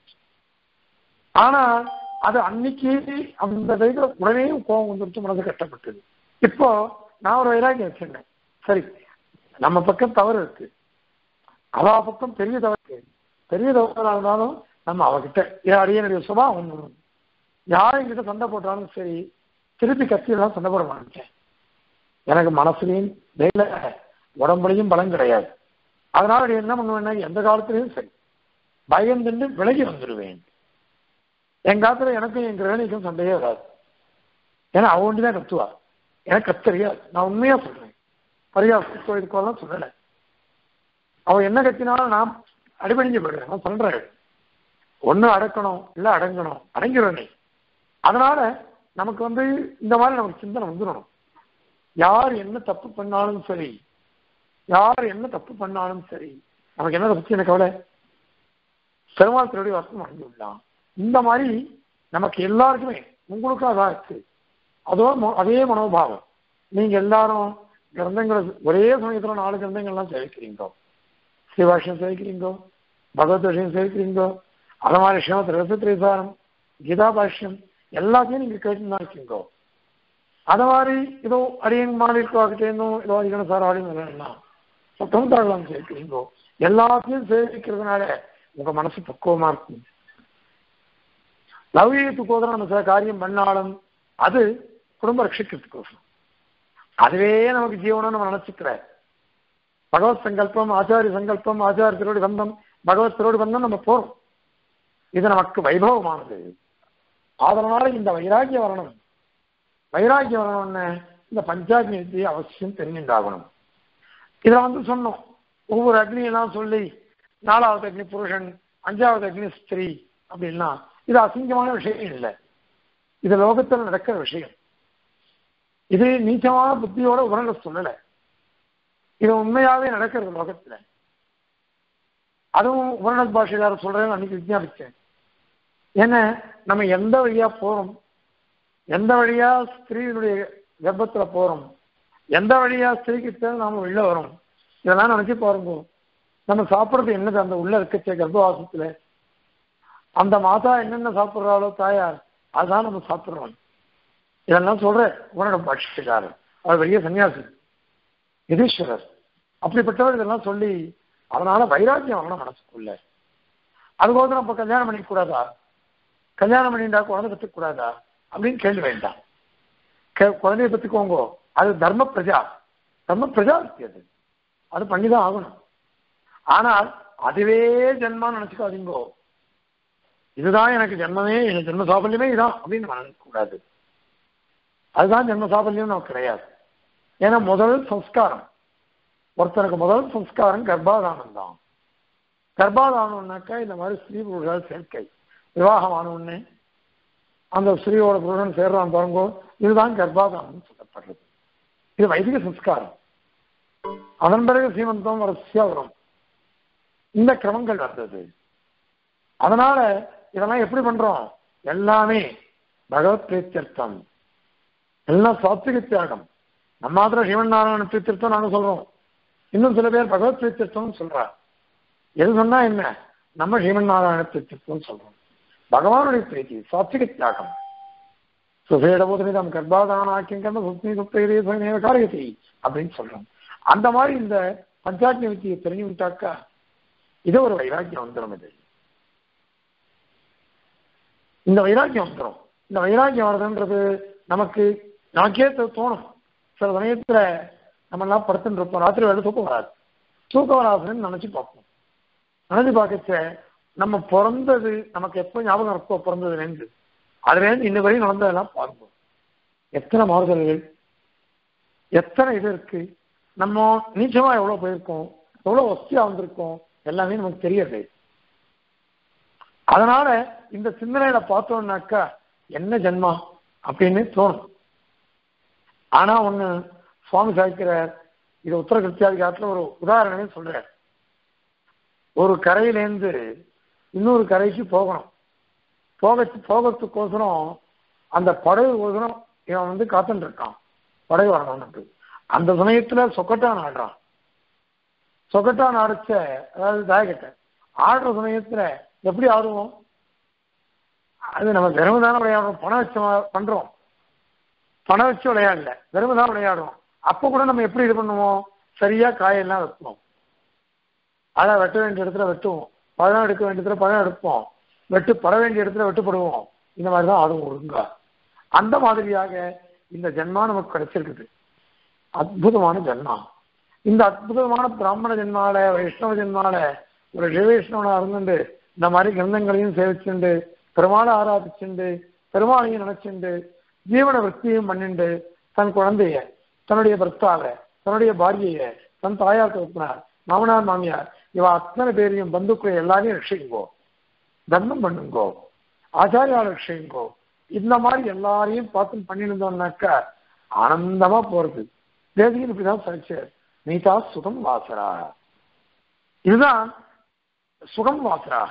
ஆனா அது அன்னைக்கு அந்த டைத்துல உடனே கோவம் வந்துருச்சு, மனசு கஷ்டப்பட்டது. இப்போ நான் ஒரு வைராகியம் வச்சிருந்தேன், சரி நம்ம பக்கம் தவறு இருக்கு, அவ பக்கம் பெரிய தவறு, பெரிய தவறாக இருந்தாலும் நம்ம அவகிட்ட அடியனுடைய சுபாவம் ஒன்று, யாரும் என்கிட்ட சண்டை போட்டாலும் சரி திருப்பி கத்தியெல்லாம் சண்டை போட மாட்டேன். எனக்கு மனசுலையும் வேலை உடம்புலையும் பலம் கிடையாது. அதனால என்ன பண்ணுவேன்னா எந்த காலத்திலையும் சரி பயந்துட்டு விலகி வந்துடுவேன். என் காலத்துல எனக்கும் என் கிரகணிக்கும் சண்டையே வராது. ஏன்னா அவ ஒண்டிதான் கத்துவா, எனக்கு கத்தறியாது. நான் உண்மையா சொல்றேன், பரியாசம் இதுக்கெல்லாம் சொல்லலை. அவ என்ன கத்தினாலும் நான் அடிபணிஞ்சு போயிடுவேன். நான் சொல்றேன், ஒண்ணு அடக்கணும் இல்ல அடங்கணும், அடங்கிடுவேன். அதனால நமக்கு இந்த மாதிரி நமக்கு சிந்தனை வந்துடணும். யார் என்ன தப்பு பண்ணாலும் சரி, யார் என்ன தப்பு பண்ணாலும் சரி, நமக்கு என்ன பத்தி எனக்கு கவலை? பெருமாள் திருடி வாசம் அடைஞ்சு விடலாம், இந்த மாதிரி நமக்கு எல்லாருக்குமே உங்களுக்கும் அதான் இருக்கு. அதே மனோபாவம். நீங்க எல்லாரும் கிரந்தங்களை ஒரே சமயத்துல 4 கிரந்தங்கள்லாம் சேவிக்கிறீங்கோ. ஸ்ரீபாஷ்யம் சேவிக்கிறீங்கோ, பகவத் விஷயம் சேவிக்கிறீங்கோ, அது மாதிரி ஸ்ரீமத் ரசத்திரேசாரம், கீதா பாஷ்யம் எல்லாத்தையும் நீங்க கேட்டுதான் இருக்கீங்கோ. அது மாதிரி ஏதோ அரியன் மாநிலத்துவாக்கிட்டேருந்தும் ஏதோ அதிகனசாராலையும் சத்தம் சேர்க்கிறீங்கோ. எல்லாத்தையும் சேவிக்கிறதுனால உங்க மனசு பக்குவமா இருக்கும். லௌகீகத்துக்கோசரம் நம்ம சில காரியம் பண்ணாலும் அது குடும்ப ரட்சிக்கிறதுக்கோசரம். அதுவே நமக்கு ஜீவனம் நம்ம நினைச்சுக்கிற பகவத் சங்கல்பம், ஆச்சாரிய சங்கல்பம், ஆச்சாரியத்தோடு பந்தம், பகவத்தோடு பந்தம் நம்ம போறோம். இது நமக்கு வைபவமானது. அதனால இந்த வைராக்கியம் வரணும். வைராக்கியம் வரணும்னு இந்த பஞ்சாக்னி வித்தியை அவசியம் தெரிஞ்சுண்டாகணும். இதை சொன்னோம். ஒவ்வொரு அக்னியெல்லாம் சொல்லி 4வது அக்னி புருஷன், 5வது அக்னி ஸ்திரீ அப்படின்னா இது அசிங்கமான விஷயம் இல்லை. இது லோகத்தில் நடக்கிற விஷயம். இது நீச்சமான புத்தியோட உணர்ந்த சொல்லலை. இது உண்மையாவே நடக்கிறது லோகத்துல. அதுவும் உபரண பாஷையார சொல்றேன்னு அன்னைக்கு விஞ்ஞாபிச்சேன். ஏன்னா நம்ம எந்த வழியா போறோம், எந்த வழியா ஸ்திரீனுடைய கர்ப்பத்துல போறோம், எந்த வழியா ஸ்திரீக்கிட்ட நாம வெளில வரோம், இதெல்லாம் நினைச்சு பாருங்க. நம்ம சாப்பிட்றது என்னது அந்த உள்ள இருக்கச்ச கர்ப்பவாசத்துல அந்த மாதா என்னென்ன சாப்பிட்றாளோ தாயார் அதுதான் நம்ம சாப்பிட்றோம். இதெல்லாம் சொல்ற உன்னோட பாஷைக்காரர், அவர் பெரிய சன்னியாசி யுதீஸ்வரர். அப்படிப்பட்டவர் இதெல்லாம் சொல்லி அதனால வைராக்கியம் வரணும் மனசுக்குள்ள. அதுபோது நம்ம கல்யாணம் பண்ணிக்க கூடாதா, கல்யாணம் பண்ணிட்டா குழந்தை பெற்றுக்க கூடாதா அப்படின்னு கேள்வி வேண்டாம். குழந்தைய பெற்றுக்கோங்க, அது தர்ம பிரஜா அது அது பண்ணிதான் ஆகணும். ஆனால் அதுவே ஜென்மான்னு நினைச்சுக்காதீங்கோ. இதுதான் எனக்கு ஜென்மமே, எனக்கு ஜென்ம சாபல்யமே இதான் அப்படின்னு நினைக்க கூடாது. அதுதான் ஜென்ம சாபல்யம் நமக்கு கிடையாது. ஏன்னா முதல் சம்ஸ்காரம், ஒருத்தனுக்கு முதல் சம்ஸ்காரம் கர்ப்பாதானம் தான். கர்ப்பாதானம்னாக்கா இந்த மாதிரி ஸ்ரீ புருஷால் சேர்க்கை. விவாகமான உடனே அந்த ஸ்ரீயோட புருஷன் சேர்றான் பாருங்கோ, இதுதான் கர்ப்பாதானம் சொல்லப்படுறது. இது வைதிக சம்ஸ்காரம். அதன் பிறகு சீமந்தம் வரிசையா வரும். இந்த கிரமங்கள் வந்தது. அதனால இதெல்லாம் எப்படி பண்றோம், எல்லாமே பகவத் பிரீத்தியர்த்தம், எல்லாம் சாத்விக தியாகம். நம்ம மாத்திரம் சிவன் நாராயண பிரீத்தியர்த்தம் நாங்க சொல்றோம், இன்னும் சில பேர் பகவத் பிரீத்தியர்த்தம் சொல்றார். எது சொன்னா என்ன, நம்ம சிவன் நாராயண பிரீத்தியர்த்தம் சொல்றோம். பகவானுடைய பிரீத்தி சாத்விக தியாகம். சுசேடபோதனிதம் கர்ப்பாதான ஆக்கியங்கன்னு சுப்னி சுப்தேதே காரியத்தை அப்படின்னு சொல்றோம். அந்த மாதிரி இந்த பஞ்சாக்னி வித்தியை தெரிஞ்சு விட்டாக்கா இது ஒரு வைராக்கியம் வந்துடும். இந்த வைராக்கியம் வந்துடும். இந்த வைராக்கியம் வருதுன்றது நமக்கே தோணும். சில சமயத்துல நம்ம எல்லாம் படுத்துட்டு இருப்போம், ராத்திரி வேலை தூக்கம் வராது. தூக்கம் வராதுன்னு நினைச்சு பார்ப்போம். நினைச்சு பார்க்கச்ச நம்ம பிறந்தது நமக்கு எப்போ ஞாபகம் இருக்கோ, பிறந்ததுலேருந்து அதுலேருந்து இன்ன வரையும் நடந்ததெல்லாம் பார்ப்போம். எத்தனை மாறுதல்கள், எத்தனை இது இருக்கு, நம்ம நீச்சமா எவ்வளவு போயிருக்கோம், எவ்வளவு வசதியா வந்திருக்கோம், எல்லாமே நமக்கு தெரியாது. அதனால இந்த சிந்தனையில பார்த்தோம்னாக்கா என்ன ஜென்மா அப்படின்னு தோணும். ஆனா ஒண்ணு சுவாமி சாய்க்கிறார், இது உத்தர கிருத்தியாதிகாரத்துல ஒரு உதாரணமே சொல்றார். ஒரு கரையிலேருந்து இன்னொரு கரைக்கு போகணும். போகிறதுக்கோசரம் அந்த படகு கோசரம் இவன் காத்துட்டு இருக்கான், படகு வரணும்னு. அந்த சமயத்துல சொக்கட்டான் ஆடுறான். சொக்கட்டான் ஆடிச்ச, அதாவது தாயக்கட்டை ஆடுற சமயத்துல எப்படி ஆடுவோம், அது நம்ம வெறுமதான விளையாடுறோம், பணம் வச்சு பண்றோம், பணம் வச்சு விளையாடல, வெறுமதான் விளையாடுறோம். அப்ப கூட நம்ம எப்படி இது பண்ணுவோம், சரியா காயெல்லாம் வைப்போம், அதை வெட்ட வேண்டிய இடத்துல வெட்டுவோம், பழம் எடுக்க வேண்டிய இடத்துல பழம் எடுப்போம், பட வேண்டிய இடத்துல வெட்டுப்படுவோம். இந்த மாதிரிதான் ஆடுவோம் ஒழுங்கா. அந்த மாதிரியாக இந்த ஜென்மா நமக்கு கிடைச்சிருக்குது. அற்புதமான ஜென்மா. இந்த அற்புதமான பிராமண ஜென்மால, வைஷ்ணவ ஜென்மால ஒரு வைஷ்ணவனா இருந்துட்டு இந்த மாதிரி கிரந்தங்களையும் சேவிச்சுண்டு, பெருமாளை ஆராதிச்சுண்டு, பெருமாளையும் நினைச்சுண்டு, ஜீவன விற்த்தியும் பண்ணிண்டு, தன் குழந்தைய, தன்னுடைய பர்த்தாவை, தன்னுடைய பாரியைய, தன் தாயார் தகப்பனார், மாமனார் மாமியார், இவ அத்தனை பேரையும் பந்துக்களை எல்லாரையும் ரட்சிங்கோ, தர்மம் பண்ணுங்கோ, ஆச்சாரியால் ரட்சிங்கோ. இந்த மாதிரி எல்லாரையும் பார்த்து பண்ணிருந்தோம்னாக்கா ஆனந்தமா போறது. தேசிகன் இப்படிதான் சாட்சியார், நீதா சுகம் வாசராக. இதுதான் சுகம் வாசராக.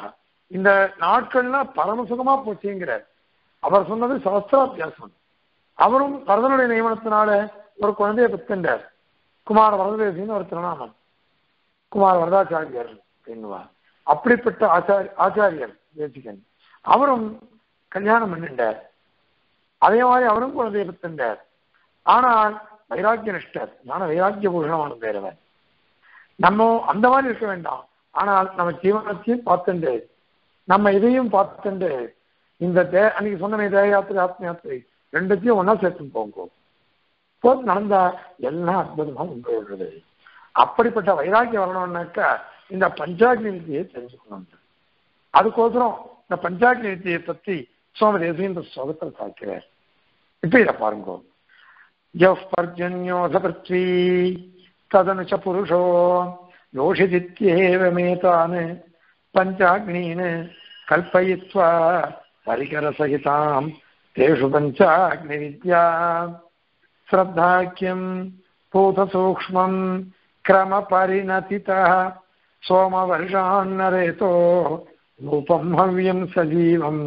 இந்த நாட்கள்லாம் பரமசுகமா போச்சுங்கிறார். அவர் சொன்னது சவஸ்திராபியாசம். அவரும் வரதனுடைய நியமனத்தினால ஒரு குழந்தைய பெற்றார். குமார வரதேசின்னு ஒரு திருநாமம், குமார வரதாச்சாரியர் என்னுவார். அப்படிப்பட்ட ஆச்சாரியர் தேசிகன் அவரும் கல்யாணம் பண்ணிட்டார். அதே மாதிரி அவரும் குழந்தைய பெற்றார். ஆனால் வைராக்கிய நிஷ்டர், ஞான வைராக்கிய பூஷணமான பேரவர். நம்ம அந்த மாதிரி இருக்க வேண்டாம். ஆனால் நம்ம ஜீவனத்தையும் பார்த்துண்டு நம்ம இதையும் பார்த்துண்டு இந்த அன்னைக்கு சொன்ன தேவ யாத்திரை ஆத்ம யாத்திரை ரெண்டுத்தையும் ஒன்னா சேர்த்து போங்க போது நடந்தா எல்லாம் அற்புதமா உண்டு. அப்படிப்பட்ட வைராக்கியம் வரணும்னாக்கா இந்த பஞ்சாக்னி வித்தியை தெரிஞ்சுக்கணும். அதுக்கோசரம் இந்த பஞ்சாக்னி வித்தியை பத்தி சோமதேசி இந்த ஸ்லோகத்தில் பார்க்கிறார். இப்ப இதை பாருங்க. பர்ஜன்யோ பிருத்வி ததனுச்ச புருஷோ யோஷிதித்யேவமேதான் பஞ்சாக்னீன் கல்பயித்வா பரிகரசகிதாம் தேஷு பஞ்சாக்னி வித்யா ஸ்ரத்தாக்கியம் பூதசூக்ஷ்மம் கிரம பரிணதிதः சோமவர்ஷான்னரேதோ ரூபம் ஹவ்யம் சஜீவம்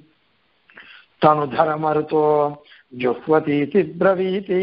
தனுதரமருதோ ஜுஹ்வதீதி ப்ரவீதி.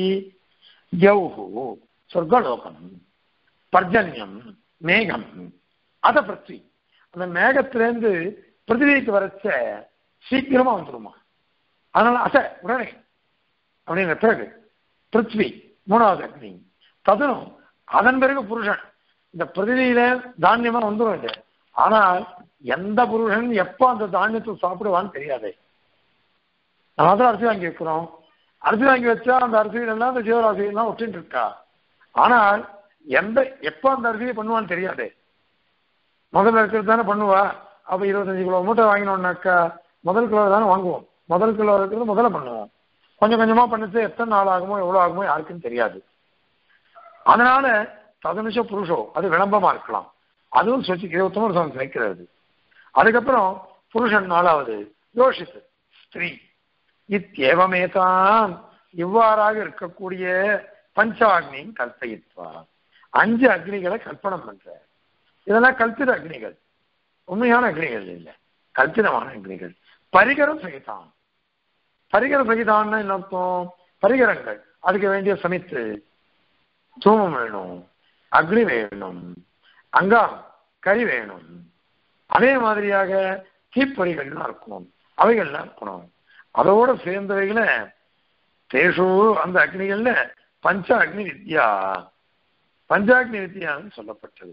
யௌஹு சொர்க்கலோகம், பர்ஜன்யம் மேகம், அத பிருத்வி. அந்த மேகத்திலேருந்து பிருத்திவிக்கு வரச்ச சீக்கிரமா வந்துருமா, அதனால அத உடனே அப்படிங்கிற பிறகு பிருத்வி மூணாவது அக்னி, ததனும் அதன் பிறகு புருஷன். இந்த பிருத்திவியில தானியமா வந்துடும் இது. ஆனால் எந்த புருஷன் எப்ப அந்த தானியத்தை சாப்பிடுவான்னு தெரியாது. நம்ம தான் அரிசி வாங்கி வைக்கிறோம். அரிசி வாங்கி வச்சா அந்த அரிசியிலாம் அந்த ஜீவராசிலாம் ஒட்டின்னு இருக்கா. ஆனால் எப்ப அந்த அரிசியை பண்ணுவான்னு தெரியாது. முதல்ல இருக்கிறது தானே பண்ணுவா. அப்ப 25 கிலோ மூட்டை வாங்கினோம்னாக்கா முதல் கிலோ தானே வாங்குவோம். முதல் கிலோ இருக்கிறது முதல்ல பண்ணுவோம். கொஞ்சம் கொஞ்சமா பண்ணிட்டு எத்தனை நாள் ஆகுமோ எவ்வளவு ஆகுமோ யாருக்குன்னு தெரியாது. அதனால ததனுஷ புருஷோ அது விளம்பமா இருக்கலாம். அதுவும் சொல்லி 21 வருஷம் வைக்கிறது. அதுக்கப்புறம் புருஷன் நாலாவது யோஷித்து ஸ்திரீ. இத்தேவமேதான் இவ்வாறாக இருக்கக்கூடிய பஞ்சாக்னியின் கல்பயித்வா 5 அக்னிகளை கல்பனம் பண்ற. இதெல்லாம் கல்பித அக்னிகள், உண்மையான அக்னிகள் இல்லை, கல்பிதமான அக்னிகள். பரிகரம் சகிதான். பரிகர சகிதான்னு என்ன அர்த்தம்? பரிகரங்கள், அதுக்கு வேண்டிய சமைத்து தூமம் வேணும், அக்னி வேணும், அங்காரம் கறி வேணும். அதே மாதிரியாக தீப்பொறிகள்லாம் இருக்கணும், அவைகள்லாம் இருக்கணும். அதோட சேர்ந்தவைகளை தேஷு அந்த அக்னிகள்ல பஞ்ச அக்னி வித்யா, பஞ்சாக்னி வித்தியான்னு சொல்லப்பட்டது.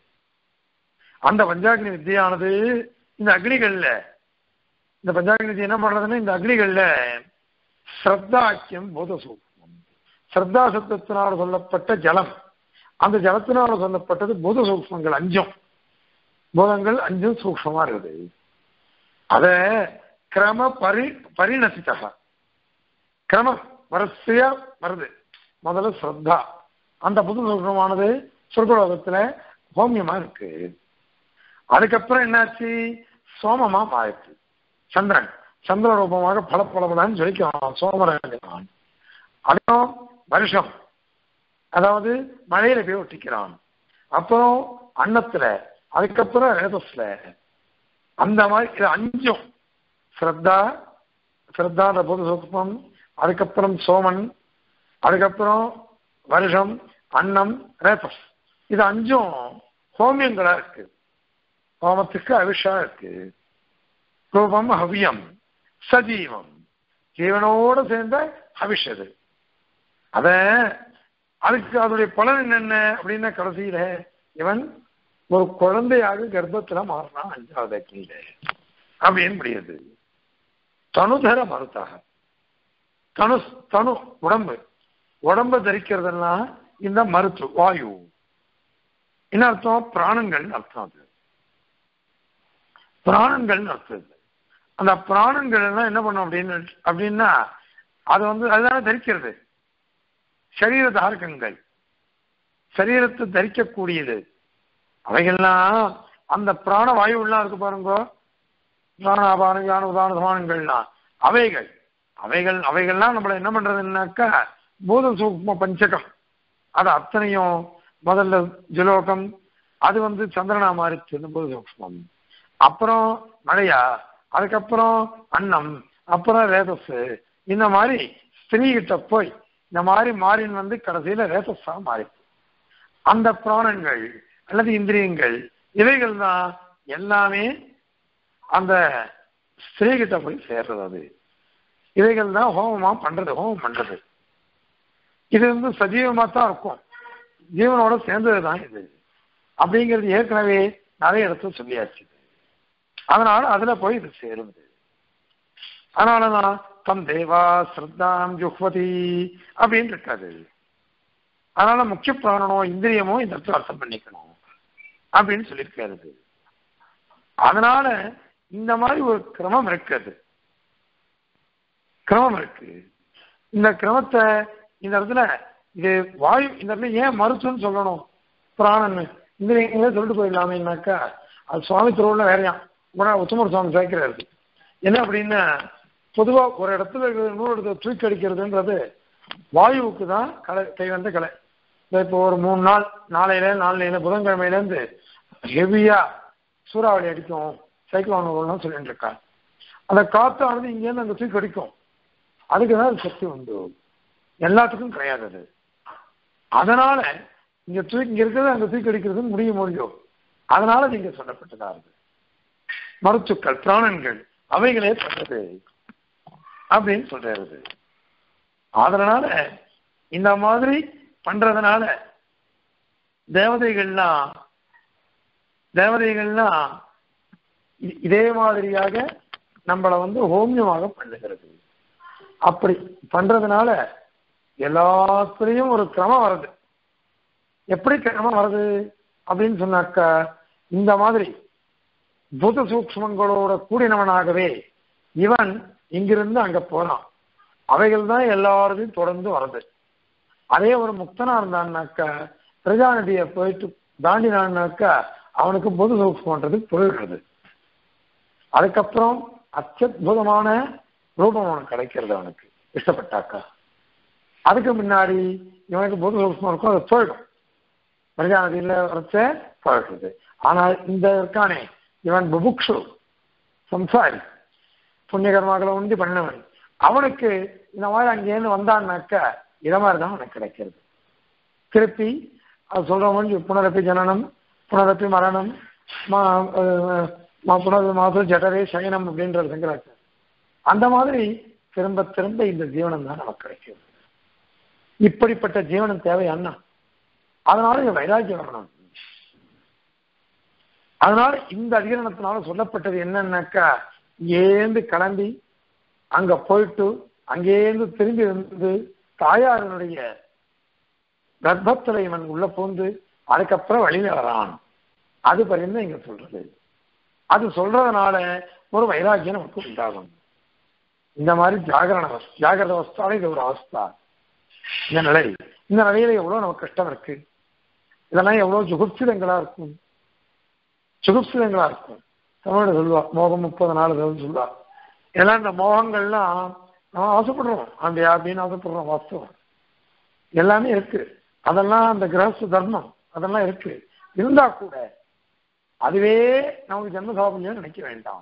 அந்த பஞ்சாக்னி வித்தியானது இந்த அக்னிகள்ல, இந்த பஞ்சாக்னி வித்தியை என்ன பண்றதுன்னா இந்த அக்னிகள்ல ஸ்ரத்தாக்கியம் பூத சூக்மம், ஸ்ரத்தா சப்தத்தினால் சொல்லப்பட்ட ஜலம், அந்த ஜலத்தினால் சொல்லப்பட்டது பூத சூக்மங்கள் 5. பூதங்கள் 5 சூக்மமா இருக்குது. அத கிரம பரிணசித்தக, கிரமம் வரிசையா வருது. முதல்ல ஸ்ரத்தா, அந்த புது சூக்மமானது சொர்க்கலோகத்துல ஹோமியமா இருக்கு. அதுக்கப்புறம் என்னாச்சு? சோமமா மாறிச்சு. சந்திரன் சந்திர ரூபமாக பலப்பலப்படான்னு சொல்லிக்கிறான் சோமராஜன். அதுவும் வருஷம், அதாவது மழையில போய் ஒட்டிக்கிறான். அப்புறம் அன்னத்துல, அதுக்கப்புறம் ரேதஸ்ல, அந்த மாதிரி இது 5 ஸ்ரத்தா, ஸ்ரத்தாத பொது சூக்மம், அதுக்கப்புறம் சோமன், அதுக்கப்புறம் வருஷம், அன்னம், ரேதஸ். இது 5 ஹோமியங்களா இருக்கு. ஹோமத்துக்கு அவிஷா இருக்கு. ரூபம் ஹவியம் சஜீவம், ஜீவனோட சேர்ந்த ஹவிஷது. அதுக்கு அதனுடைய பலன் என்னென்ன அப்படின்னா கடைசியில இவன் ஒரு குழந்தையாக கர்ப்பத்துல மாறினான் 5வது அக்னியில அப்படின்னு முடியுது. தனுதர மருத்தாக, தனு உடம்பை தரிக்கிறதுலாம் இந்த மருத்து வாயு. என்ன அர்த்தம்? பிராணங்கள் அர்த்தம். அது பிராணங்கள் அர்த்தம். அந்த பிராணங்கள் எல்லாம் என்ன பண்ணும் அப்படின்னா அது அதுதானே தரிக்கிறது. சரீர தாரகங்கள், சரீரத்தை தரிக்கக்கூடியது. அவைகள்லாம் அந்த பிராண வாயுலாம் இருக்கு பாருங்க, பிராணாபான ஞான உதான சமானங்கள்லாம் அவைகள்லாம் நம்மள என்ன பண்றதுன்னாக்கா பூத சூக்ம பஞ்சகம். அது அத்தனையும் முதல்ல ஜலோகம், அது சந்திரனா மாறிச்சு பூத சூக்மம். அப்புறம் மழையா, அதுக்கப்புறம் அன்னம், அப்புறம் ரேதஸ். இந்த மாதிரி ஸ்திரீகிட்ட போய் இந்த மாதிரி மாறின் வந்து கடைசியில ரேதஸா மாறி அந்த பிராணங்கள் அல்லது இந்திரியங்கள் இவைகள் தான் எல்லாமே அந்த ஸ்திரீகிட்ட போய் சேர்றது. அது இவைகள் தான் ஹோமம் பண்றது. இது வந்து சஜீவமா தான் இருக்கும், ஜீவனோட சேர்ந்ததுதான் இது அப்படிங்கிறது ஏற்கனவே நிறைய இடத்துல சொல்லியாச்சு. அதனால அதுல போய் இது சேருது. அதனாலதான் தம் தேவா ஸ்ரத்தாம் ஜுஹ்வதி அப்படின்னு இருக்காது. அதனால முக்கிய பிராணனோ இந்திரியமோ இந்த இடத்துல அர்த்தம் பண்ணிக்கணும் அப்படின்னு சொல்லியிருக்காரு. அதனால இந்த மாதிரி ஒரு கிரமம் இருக்கு. இந்த கிரமத்தை இந்த இடத்துல இது வாயு இந்த இடத்துல ஏன் மறுத்துன்னு சொல்லணும்? பிராணன் இந்திரியங்களே சொல்லிட்டு போயிடலாமேனாக்கா அது சுவாமி திருவுள்ள வேறையாம் உத்தமர் சுவாமி சேர்க்கிறாரு. என்ன அப்படின்னா, பொதுவா ஒரு இடத்துல இன்னொரு இடத்துல தூக்கி அடிக்கிறதுன்றது வாயுவுக்கு தான் கை வந்த கலை. இப்போ ஒரு 3 நாள் நாளையில புதன்கிழமையிலேருந்து ஹெவியா சூறாவளி அடிக்கும், சைக்ளோன் சொல்லிட்டு இருக்கா. அந்த காத்தானது இங்கேருந்து அங்கே தூக்கி அடிக்கும். அதுக்குதான் அது சக்தி உண்டு, எல்லாத்துக்கும் கிடையாது அது. அதனால இங்க இருக்கிறது அங்க தூக்கி அடிக்கிறது முடியும். அதனால நீங்க சொல்லப்பட்டதா இருக்கு. மருத்துக்கள் பிராணன்கள் அவைகளே பண்றது அப்படின்னு சொல்றது. அதனால இந்த மாதிரி பண்றதுனால தேவதைகள்லாம் இதே மாதிரியாக நம்மளை வந்து ஹோமியமாக பண்ணுகிறது. அப்படி பண்றதுனால எல்லாத்துலயும் ஒரு கிரமம் வருது. எப்படி கிரமம் வருது அப்படின்னு சொன்னாக்கா, இந்த மாதிரி பூத சூக்ஷ்மங்களோட கூடினவனாகவே இவன் இங்கிருந்து அங்க போனான். அவைகள் தான் எல்லாரையும் தொடர்ந்து வருது. அதே ஒரு முக்தனா இருந்தான்னாக்கா, பிரஜா நதியை போயிட்டு தாண்டினான்னாக்கா அவனுக்கு பூத சூக்ஷ்மன்றது புரிகிறது. அதுக்கப்புறம் அத்தியுதமான ரூபம் அவனுக்கு கிடைக்கிறது, அவனுக்கு இஷ்டப்பட்டாக்கா. அதுக்கு முன்னாடி இவனுக்கு பூத சூக்ஷ்மம் இருக்கும், அது போயிடும். பிரஜா நதியில வரைச்ச போயிடுறது. ஆனால் இந்த இருக்கானே இவன் புபுக்ஷு சம்சாரி, புண்ணியகர்மாக்களை உண்டி பண்ணவன், அவனுக்கு இந்த மாதிரி அங்கேருந்து வந்தான்னாக்கா இதை மாதிரி தான் அவனுக்கு கிடைக்கிறது. திருப்பி அது சொல்ற மாதிரி புனரப்பி ஜனனம், புனரப்பி மரணம், புனர் ஜடரே சயனம் அப்படின்றது சங்கராச்சார். அந்த மாதிரி திரும்ப திரும்ப இந்த ஜீவனம் தான் நமக்கு கிடைக்கிறது. இப்படிப்பட்ட ஜீவனம் தேவையானா, அதனால இந்த வைராக்கியம் வரணும். அதனால இந்த அதிகரணத்தினால சொல்லப்பட்டது என்னன்னாக்கா, ஏந்து கிளம்பி அங்க போயிட்டு அங்கேருந்து திரும்பி வந்து தாயாரனுடைய கர்ப்பத்துல இவன் உள்ள பூந்து அதுக்கப்புறம் வெளியில வரான். அது பரிந்து இங்க சொல்றது. அது சொல்றதுனால ஒரு வைராக்கியம் நமக்கு உண்டாகும். இந்த மாதிரி ஜாகிரத அவஸ்தால இது ஒரு அவஸ்தா. இந்த நிலையில எவ்வளவு நமக்கு கஷ்டம் இருக்கு. இதெல்லாம் எவ்வளவு ஜுகுப்சிதங்களா இருக்கும். தமிழோட சொல்லுவா மோகம் 30 நாள் சொல்லுவா. இதெல்லாம் இந்த மோகங்கள்லாம் நம்ம ஆசைப்படுறோம், அப்படின்னு ஆசைப்படுறோம். வாஸ்தவம் எல்லாமே இருக்கு. அதெல்லாம் அந்த கிரகஸ்த தர்மம் அதெல்லாம் இருக்கு. இருந்தா கூட அதுவே நமக்கு ஜென்மசாபம் நினைக்க வேண்டாம்.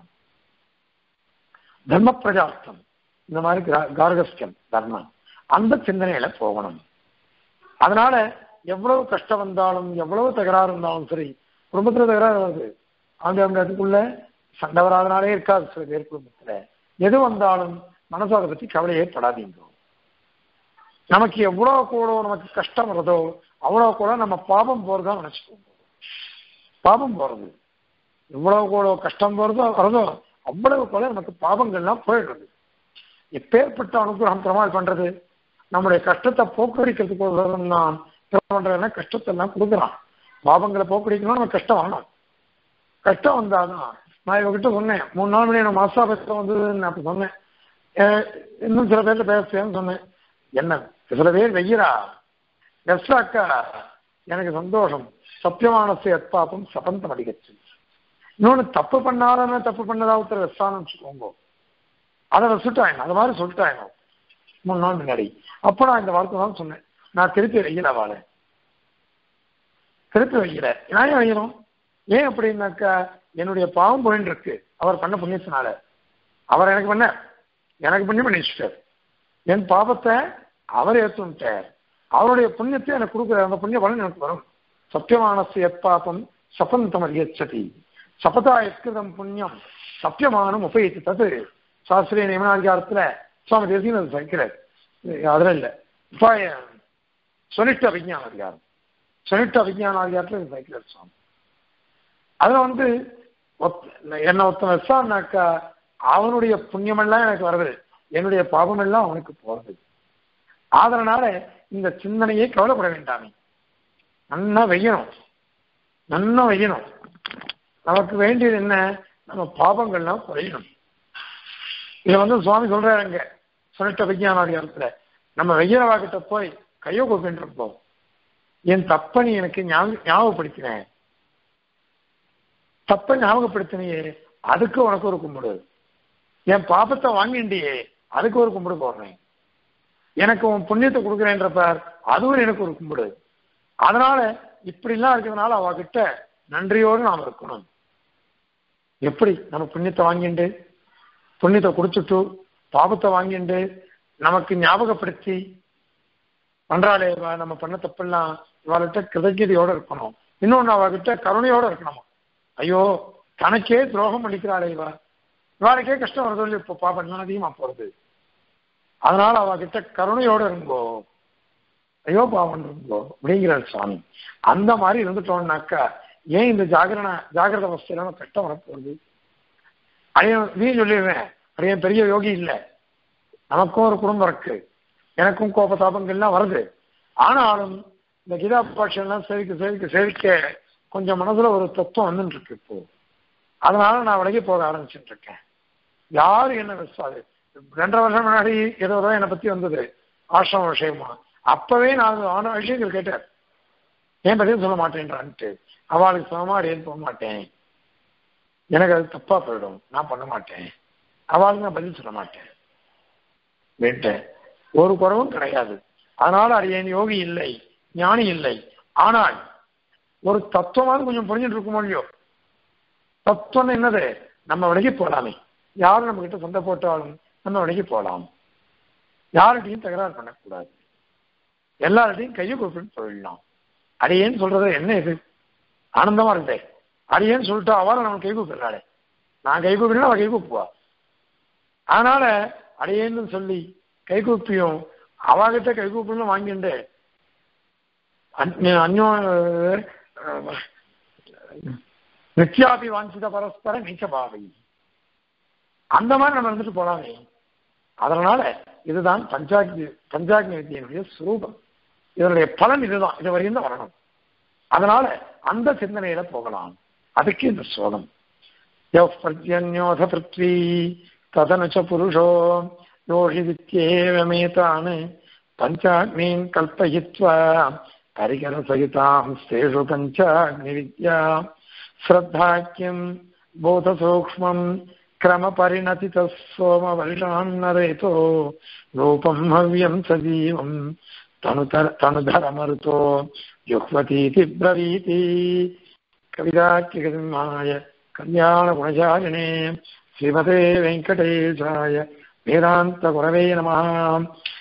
தர்ம பிரஜாஸ்தம் இந்த மாதிரி கார்கஸ்தியம் தர்மம் அந்த சிந்தனையில போகணும். அதனால எவ்வளவு கஷ்டம் வந்தாலும் எவ்வளவு தகராறு இருந்தாலும் சரி, குடும்பத்துல தகராறு வருது, அதுக்குள்ள சண்டை வராதனாலே இருக்காது. சில பேர் குடும்பத்துல எது வந்தாலும் மனசு அதை பத்தி கவலையே படாதீங்க. நமக்கு எவ்வளவு கூட நமக்கு கஷ்டம் வருதோ அவ்வளவு கூட நம்ம பாபம் போறதா நினைச்சுக்கோங்க. பாபம் போறது எவ்வளவு கூட கஷ்டம் வரதோ அவ்வளவு கூட நமக்கு பாபங்கள்லாம் போயிடுறது. எப்பேற்பட்ட அனுகிரகம் பெருமாள் பண்றது, நம்முடைய கஷ்டத்தை போக்கடிக்கிறதுக்கு நான் பண்றதுன்னா கஷ்டத்தை எல்லாம் கொடுக்குறான். பாபங்களை போக்கடிக்கணும், நம்ம கஷ்டம் வரணும். கஷ்டம் வந்தாதான் நான் இவகிட்ட சொன்னேன் 3 நாள் மணி எனக்கு மாசா கஷ்டம் வந்ததுன்னு அப்படி சொன்னேன். இன்னும் சில பேர்ல பேசுறேன்னு சொன்னேன். என்ன சில பேர் வெய்யரா வெஸ்டாக்கா எனக்கு சந்தோஷம், சத்தியமானசை அத்பாப்பம் சபந்தம் அடிக்கச்சு. இன்னொன்னு தப்பு பண்ணாதானே தப்பு பண்ணதா ஒருத்தர் வெஸ்டான்னு வச்சுக்கோங்க, அதை வச்சுட்டாங்க. அது மாதிரி சொல்லிட்டாங்க 3 நாள் முன்னாடி. அப்ப நான் இந்த வார்த்தை தான் சொன்னேன், நான் திருப்பி வைக்கல திருப்பி வைக்கல. நான் ஏன் வைக்கணும்? ஏன் அப்படின்னாக்கா என்னுடைய பாவம் போயின்னு இருக்கு அவர் பண்ண புண்ணியத்தினால. அவர் எனக்கு புண்ணியம் பண்ணி வச்சுட்டார். என் பாபத்தை அவர் ஏற்றுட்டார். அவருடைய புண்ணியத்தை எனக்கு கொடுக்குற அந்த புண்ணிய பலன் எனக்கு வரும். சத்தியமானஸ்ய பாபம் சபந்தம் அறியச்சதி சபதா எத்கிருதம் புண்ணியம் சத்தியமானம் உபயோகித்து தது சாஸ்திரிய நியமனாதிகாரத்துல சுவாமி தேசியம் அது சகிக்கிறார். அதுல இல்ல சொனிஷ்ட அபிஜான அதிகாரம், சொனிஷ்ட அபிஜான அதிகாரத்துல சகிக்கிறார் சுவாமி. அதுல என்ன ஒருத்தன் வச்சான்னாக்கா அவனுடைய புண்ணியமெல்லாம் எனக்கு வருது, என்னுடைய பாபம் எல்லாம் அவனுக்கு போறது. அதனால இந்த சிந்தனையை கவலைப்பட வேண்டாமே, நன்னா வெய்யணும். நமக்கு வேண்டியது என்ன? நம்ம பாபங்கள்லாம் குறையணும். இதை சுவாமி சொல்றாருங்க சொனிட்ட விஞ்ஞானாதிகாரத்துல, நம்ம வெய்யரவாகிட்ட போய் கையோ கூப்பிட்டு என் தப்ப நீ எனக்கு ஞாபகப்படுத்தினேன், தப்ப ஞாபகப்படுத்தினியே அதுக்கு உனக்கு ஒரு கும்பிடு, என் பாபத்தை வாங்கிண்டியே அதுக்கு ஒரு கும்பிடு போடுறேன், எனக்கு உன் புண்ணியத்தை கொடுக்குறேன்றப்பார் அதுவும் எனக்கு ஒரு கும்பிடு. அதனால இப்படிலாம் இருக்கிறதுனால அவகிட்ட நன்றியோடு நாம் இருக்கணும். எப்படி நம்ம புண்ணியத்தை வாங்கிண்டு புண்ணியத்தை கொடுத்துட்டு பாபத்தை வாங்கிண்டு நமக்கு ஞாபகப்படுத்தி பண்றாளே நம்ம பண்ண தப்பெல்லாம் இவாள்கிட்ட கிருதஜதையோட இருக்கணும். இன்னொன்னு அவகிட்ட கருணையோட இருக்கணும். ஐயோ தனக்கே துரோகம் பண்ணிக்கிறாளே இவாளுக்கே கஷ்டம் வருது, இப்போ பாபம் அதிகமா போறது. அதனால அவகிட்ட கருணையோட இருங்கோ, ஐயோ பாவம் இருங்கோ அப்படிங்கிறார் சுவாமி. அந்த மாதிரி இருந்துட்டோம்னாக்கா ஏன் இந்த ஜாகிரத அவஸ்தையில கஷ்டம் வரப்போகுது? நீ சொல்லிடுவேன், அடையன் பெரிய யோகி இல்லை, நமக்கும் ஒரு குடும்பம் இருக்கு, எனக்கும் கோபதாபங்கள்லாம் வருது. ஆனாலும் இந்த கீதா பாட்சியெல்லாம் சேவிக்க கொஞ்சம் மனசுல ஒரு தத்துவம் வந்துட்டு இருக்கு இப்போ. அதனால நான் விலகி போக ஆரம்பிச்சுட்டு இருக்கேன். யாரு என்ன விசாது 2.5 வருஷம் முன்னாடி ஏதோ என்னை பத்தி வந்தது ஆசிரம விஷயமா. அப்பவே நான் ஆன விஷயங்கள் கேட்டேன், ஏன் பதில் சொல்ல மாட்டேன்றான்ட்டு. அவளுக்கு சமமா அடையன்னு போக மாட்டேன், எனக்கு அது தப்பா போயிடும், நான் பண்ண மாட்டேன், அவளுக்கு நான் பதில் சொல்ல மாட்டேன் வேண்டேன், ஒரு குறவும் கிடையாது. அதனால அடியேன் யோகி இல்லை, ஞானி இல்லை. ஆனால் ஒரு தத்துவமாவது கொஞ்சம் புரிஞ்சுட்டு இருக்குமோ இல்லையோ? தத்துவம் என்னது? நம்ம விலகி போகலாமே, யாரும் நம்ம கிட்ட சண்டை போட்டாலும் நம்ம விலகி போகலாம், யார்கிட்டையும் தகராறு பண்ணக்கூடாது, எல்லார்கிட்டையும் கையை கூப்பிட்டு போயிடலாம். அடியேன்னு சொல்றது என்ன? இது ஆனந்தமா இருந்தே அடியேன்னு சொல்லிட்டு அவளும் நம்ம கை கூப்பிடுறாளே, நான் கை கூப்பிடுனா அவள் கை கூப்புவா. அதனால அடியேன்னு சொல்லி கை கூப்பியும் அவகிட்ட கை கூப்பிடணும் வாங்கிண்டு அந்நோ நித்யாபி வாஞ்சித பரஸ்பர நீச்சபாவை அந்த மாதிரி நம்ம இருந்துட்டு போலாமே. அதனால இதுதான் பஞ்சாக்னி வித்தியினுடைய சுரூபம், இதனுடைய பலன் இதுதான், இது வரையும் தான் வரணும். அதனால அந்த சிந்தனையில போகலாம். அதுக்கு இந்த ஸ்லோகம் யோத பிருத்வி ததனுச்ச புருஷோ யோகி வித்யேவமேதான் பஞ்சாக்னீன் கல்பயித்வா கரிகர சகிதாம் ஸ்தேஷு பஞ்சாக்னி வித்யா ஸ்ரத்தாக்கியம் போத சூக்ஷ்மம் கிரம பரிணதித சோம வருஷான்னரேதோ ரூபம் ஹவ்யம் சஜீவம் தனுதரமருதோ யுக்வதீதி ப்ரவீதி. கவிதாக்கியகசிம்மாய கல்யாண குணசாலினே ஸ்ரீமதே வெங்கடேசாய வேதாந்த குரவே நமः.